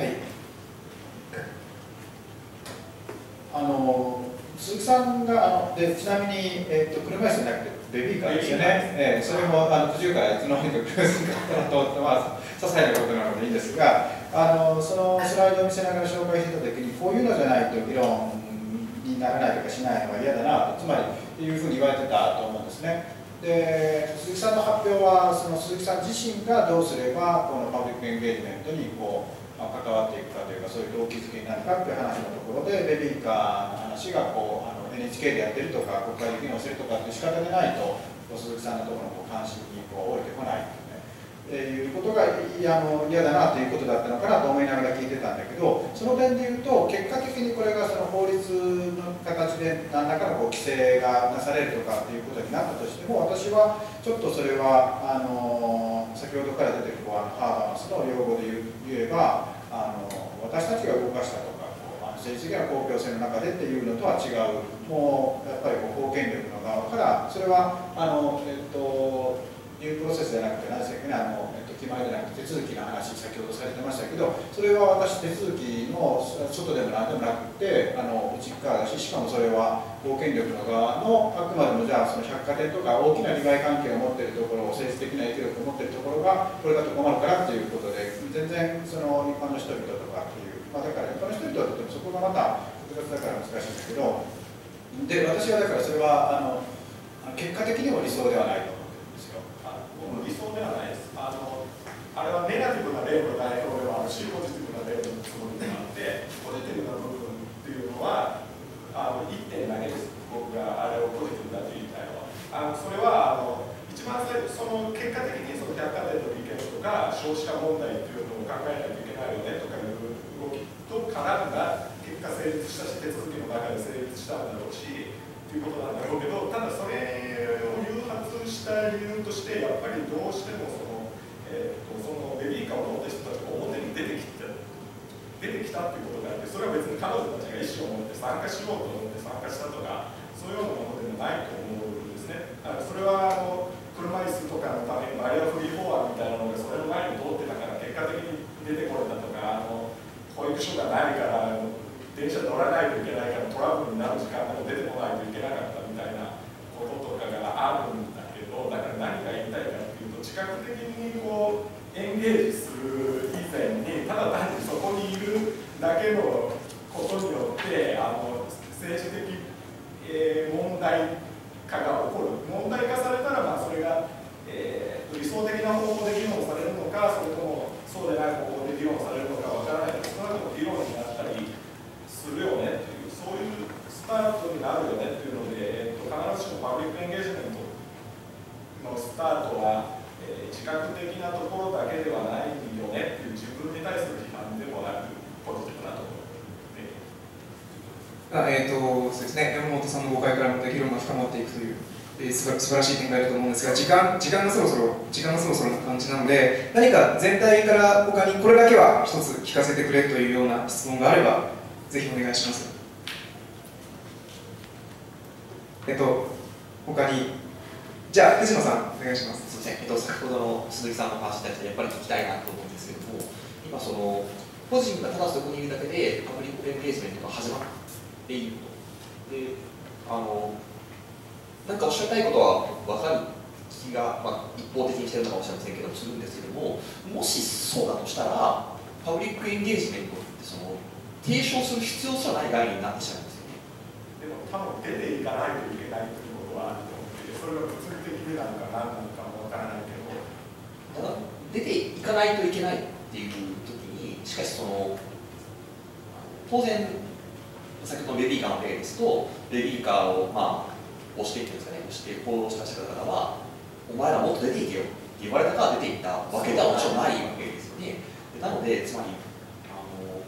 S11: あの鈴木さんがあのでちなみに、えー、と車椅子じゃなくてベビーカーですよね、えー、それもあの途中からいつの間にか車椅子に変わったと、まあ、些細なことなのでいいんですが、あのそのスライドを見せながら紹介していたときに、こういうのじゃないと議論にならないとかしないのが嫌だなと、つまりっていうふうに言われてたと思うんですね。で鈴木さんの発表は、その鈴木さん自身がどうすればこのパブリックエンゲージメントにこう関わっていくかというか、そういう動機づけになるかという話のところで、ベビーカーの話がこうあの エヌエイチケー でやってるとか、国会で議論するとかっていう仕方でないと、鈴木さんのところのこう関心にこう降りてこないということがいあの嫌だなということだったのかなと思いながら聞いてたんだけど、その点でいうと、結果的にこれがその法律の形で何らかのこう規制がなされるとかっていうことになったとしても、私はちょっとそれはあの先ほどから出てくるあのハーバーマスの用語で言えば、あの私たちが動かしたとか、こうあの政治的な公共性の中でっていうのとは違う、もうやっぱりこう公権力の側から、それはあの、えっと、ニュープロセスじゃなくて、何でしたっけね、あの、えっと、決まりじゃなくて手続きの話、先ほどされてましたけど、それは私、手続きの外でも何でもなくて、あの内側だし、しかもそれは公権力の側の、あくまでもじゃあ、その百貨店とか大きな利害関係を持っているところ、政治的な影響力を持っているところが、これだと困るからということで、全然その一般の人々とかっていう、まあ、だから一般の人々ってそこがまた複雑だから難しいんだけど、で、私はだからそれは、あの結果的にも理想ではないと思ってるんですよ。
S4: 理想ではないです。あのあれはネガティブな例の代表ではあるし、ポジティブな例のつもりであって、ポジティブな部分っていうのはあのいってんだけです。僕があれをポジティブだと言いたいのは、あのそれはあの一番最初、その結果的にその百貨店の利権とか少子化問題っていうのを考えないといけないよねとかいう動きと絡んだ結果成立したし、手続きの中で成立したんだろうしということなんだろうけど、ただそれを誘発した理由として、やっぱりどうしてもその、えー、とそのベビーカーを持った人たちが表に出てきて出てきたっていうことがあって、それは別に彼女たちが意思を持って参加しようと思って参加したとか、そういうようなものでもないと思うんですね。だからそれはあの車椅子とかのためにバリアフリー法案みたいなのがそれの前に通ってたから、結果的に出てこれたとか、あの保育所がないから電車乗らないといけないからトラブルになる時間でも出てこないといけなかったみたいなこととかがあるんだけど、だから何が言いたいかっていうと、自覚的にこうエンゲージする以前に、ただ単にそこにいるだけのことによってあの政治的、えー、問題化が起こる。問題化されたら、まあ、それが、えー、理想的な方法で議論されるのか、それともそうでない方法で議論されるのかわからないけど、その後議論になったりするよねっていう、そういうスタートになるよねっていうので、えー、と必ずしもパブリックエンゲージメントのスタートは、えー、自覚的なところだけではないよねっていう、自分に対する批判でもなくポジティブなところで、
S1: あえーとそうですね、山本さんの誤解からまた議論が深まっていくという、えー、すば素晴らしい展開だと思うんですが、時間時間がそろそろ時間がそろそろな感じなので、何か全体から他にこれだけは一つ聞かせてくれというような質問があればぜひお願いします。えっと他に、じゃあ藤野さんお願いします。
S10: すみません、えっと、先ほどの鈴木さんの話に対してやっぱり聞きたいなと思うんですけれども、今その個人がただそこにいるだけでパブリックエンゲージメントが始まっていると。で、あのなんかおっしゃりたいことは分かる気が、まあ、一方的にしてるのかもしれませんけどもするんですけども、もしそうだとしたらパブリックエンゲージメントってその提唱する必要すらない概念になってしまうんですよね。
S4: でも多分出ていかないといけないということはあると思って、それは物理的になのか何なのかもわからないけど、
S10: ただ出ていかないといけないっていう時に、しかしその当然先ほどのベビーカーの例ですと、ベビーカーをまあ押していってんですかね、押して行動した方々はお前らもっと出ていけよって言われたから出ていったわけではもちろんないわけですよね。なのでつまりあの、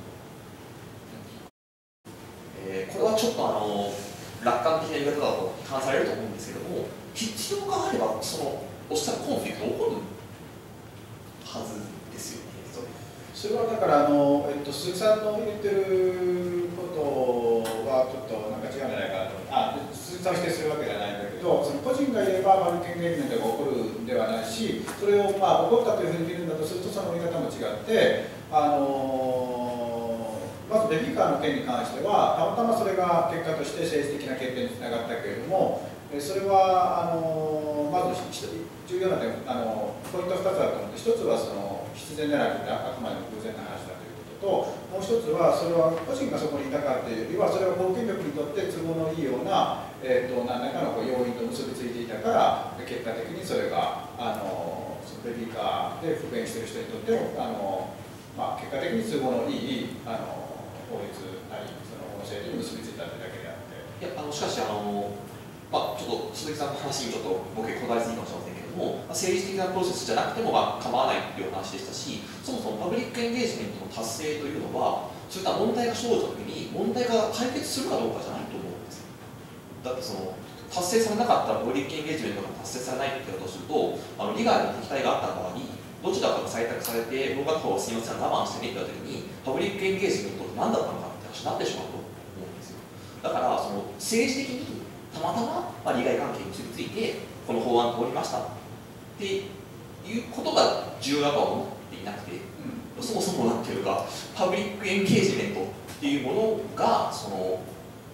S10: えー、これはちょっとあの楽観的な言い方だと批判されると思うんですけども、必要があればそのおっしゃるコンフリクト起こるはずですよね。
S11: それはだからあの、えっと、鈴木さんの言ってることはちょっとなんか違うんじゃないかなと。あ、鈴木さんを否定するわけじゃないんだけど、その個人がいればパブリックエンゲージメントが起こるんではないし、それをまあ起こったというふうに見るんだとするとその見方も違って、あのまずベビーカーの件に関してはたまたまそれが結果として政治的な決定につながったけれども、それはあのまず重要な点、あのポイントふたつだと思って、ひとつはその必然でなくてあくまでも偶然な話だということと、もう一つはそれは個人がそこにいたかというよりは、それは公権力にとって都合のいいような、えー、と何らかのこう要因と結びついていたから、結果的にそれがあのそのベビーカーで復元している人にとってもあの、まあ、結果的に都合のいいあの法律なりその法制度に結びついたというだけであって。
S10: いやあのしかしあの、まあ、ちょっと鈴木さんの話にちょっと僕こだわりすぎかもしれませんけども、まあ、政治的なプロセスじゃなくてもまあ構わないという話でしたし、そもそもパブリックエンゲージメントの達成というのはそういった問題が生じた時に問題が解決するかどうかじゃないと思うんですよ。だってその達成されなかったらパブリックエンゲージメントが達成されないってことをすると、あの利害の敵対があった場合にどちらかが採択されてもう片方はすみません我慢してねって言った時にパブリックエンゲージメントって何だったのかって話になってしまうと思うんですよ。だからその政治的にたまたま、まあ、利害関係に結びついてこの法案通りましたっていうことが重要だとは思っていなくて、うん、そもそもなんていうかパブリックエンゲージメントっていうものがそのなんていうか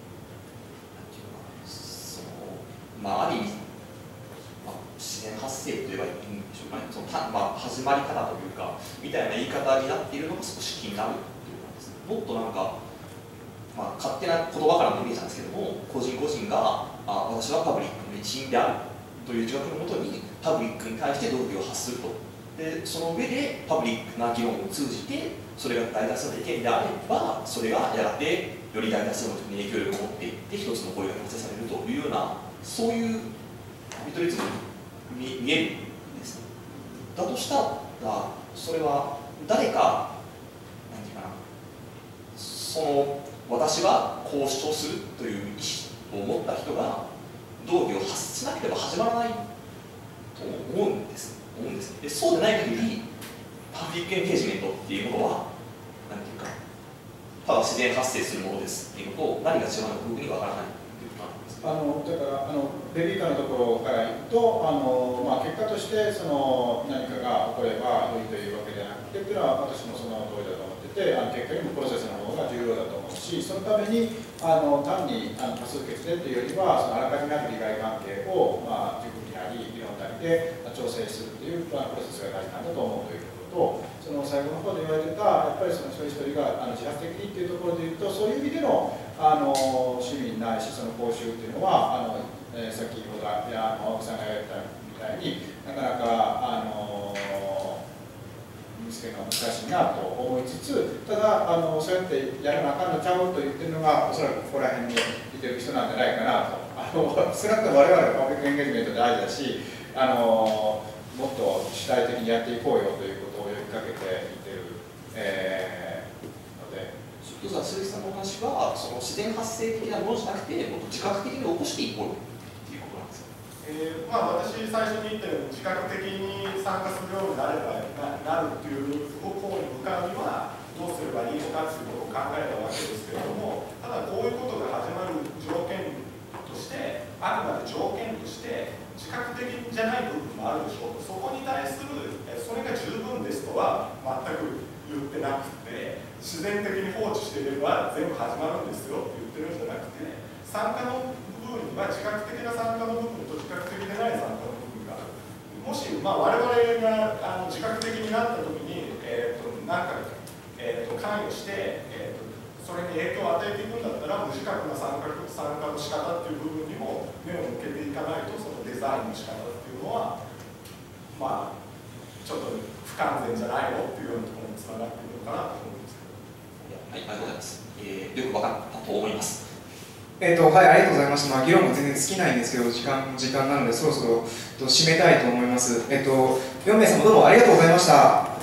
S10: そのまあある意味、まあ、自然発生といえばいいんでしょうかね、そのた、まあ、始まり方というかみたいな言い方になっているのが少し気になるというかですね。もっとなんかまあ、勝手な言葉からのイメージなんですけども、個人個人があ私はパブリックの一員であるという自覚のもとにパブリックに対して動議を発すると。でその上でパブリックな議論を通じてそれが大多数の意見であればそれがやがてより大多数の人に影響力を持っていって一つの声が達成されるというようなそういう見取り図に見えるんですね。だとしたらそれは誰か何て言うかなその私はこう主張するという意思を持った人が動議を発しなければ始まらないと思うんです思うんです。でそうでない限りパブリックエンゲージメントっていうものは何ていうかただ自然発生するものですっていうのと何が違うのか僕には分からないということなんです。
S11: あのだからあのベビーカーのところから言うとあの、まあ、結果としてその何かが起これば良いというわけではなくてっていうのは私もその通りだと思ってて、あの結果にもプロセスの方が重要だと思うし、そのためにあの単にあの多数決でというよりはそのあらかじめある利害関係を、まあ、熟議なり議論なりで調整するというプロセスが大事なんだと思うということと、その最後の方で言われてたやっぱりその一人一人があの自発的にっていうところで言うと、そういう意味でのあの市民ないしその講習っていうのはあの、えー、先ほどいや青木さんが言われたみたいになかなかあの見つけるのが難しいなと思いつつ、ただあのそうやってやらなあかんのちゃうと言ってるのがおそらくここら辺にいてる人なんじゃないかなと。あの少なくとも我々はパブリックエンゲージメント大事だし、あのもっと主体的にやっていこうよということを呼びかけていてる、えー、ので。
S10: 鈴木さんのお話はその自然発生的なものじゃなくてもっと自覚的に起こしていこうということなんですか。
S4: えーまあ、私最初に言ったように自覚的に参加するようになれば な, なるっていう方に向かうにはどうすればいいのかということを考えたわけですけれども、ただこういうことが始まる条件としてあくまで条件として的じゃない部分もあるでしょうと、そこに対するそれが十分ですとは全く言ってなくて、自然的に放置していれば全部始まるんですよって言ってるんじゃなくて、参加の部分には自覚的な参加の部分と自覚的でない参加の部分がある。もし、まあ、我々があの自覚的になった時に、えー、となんか、えー、と関与して、えー、とそれに影響を与えていくんだったら無自覚な参加参加の仕方っていう部分にも目を向けていかないと、そのデザインの仕方っていうのはまあちょっと不完全じゃないのっていうようなところにつながっているのかなと思うんですけど。
S10: はい、ありがとうございます。えー、よく分かったと思います。
S1: えっとはい、ありがとうございました。まあ、議論も全然尽きないんですけど、時間時間なのでそろそろと締めたいと思います。えっとよん名様どうもありがとうございました。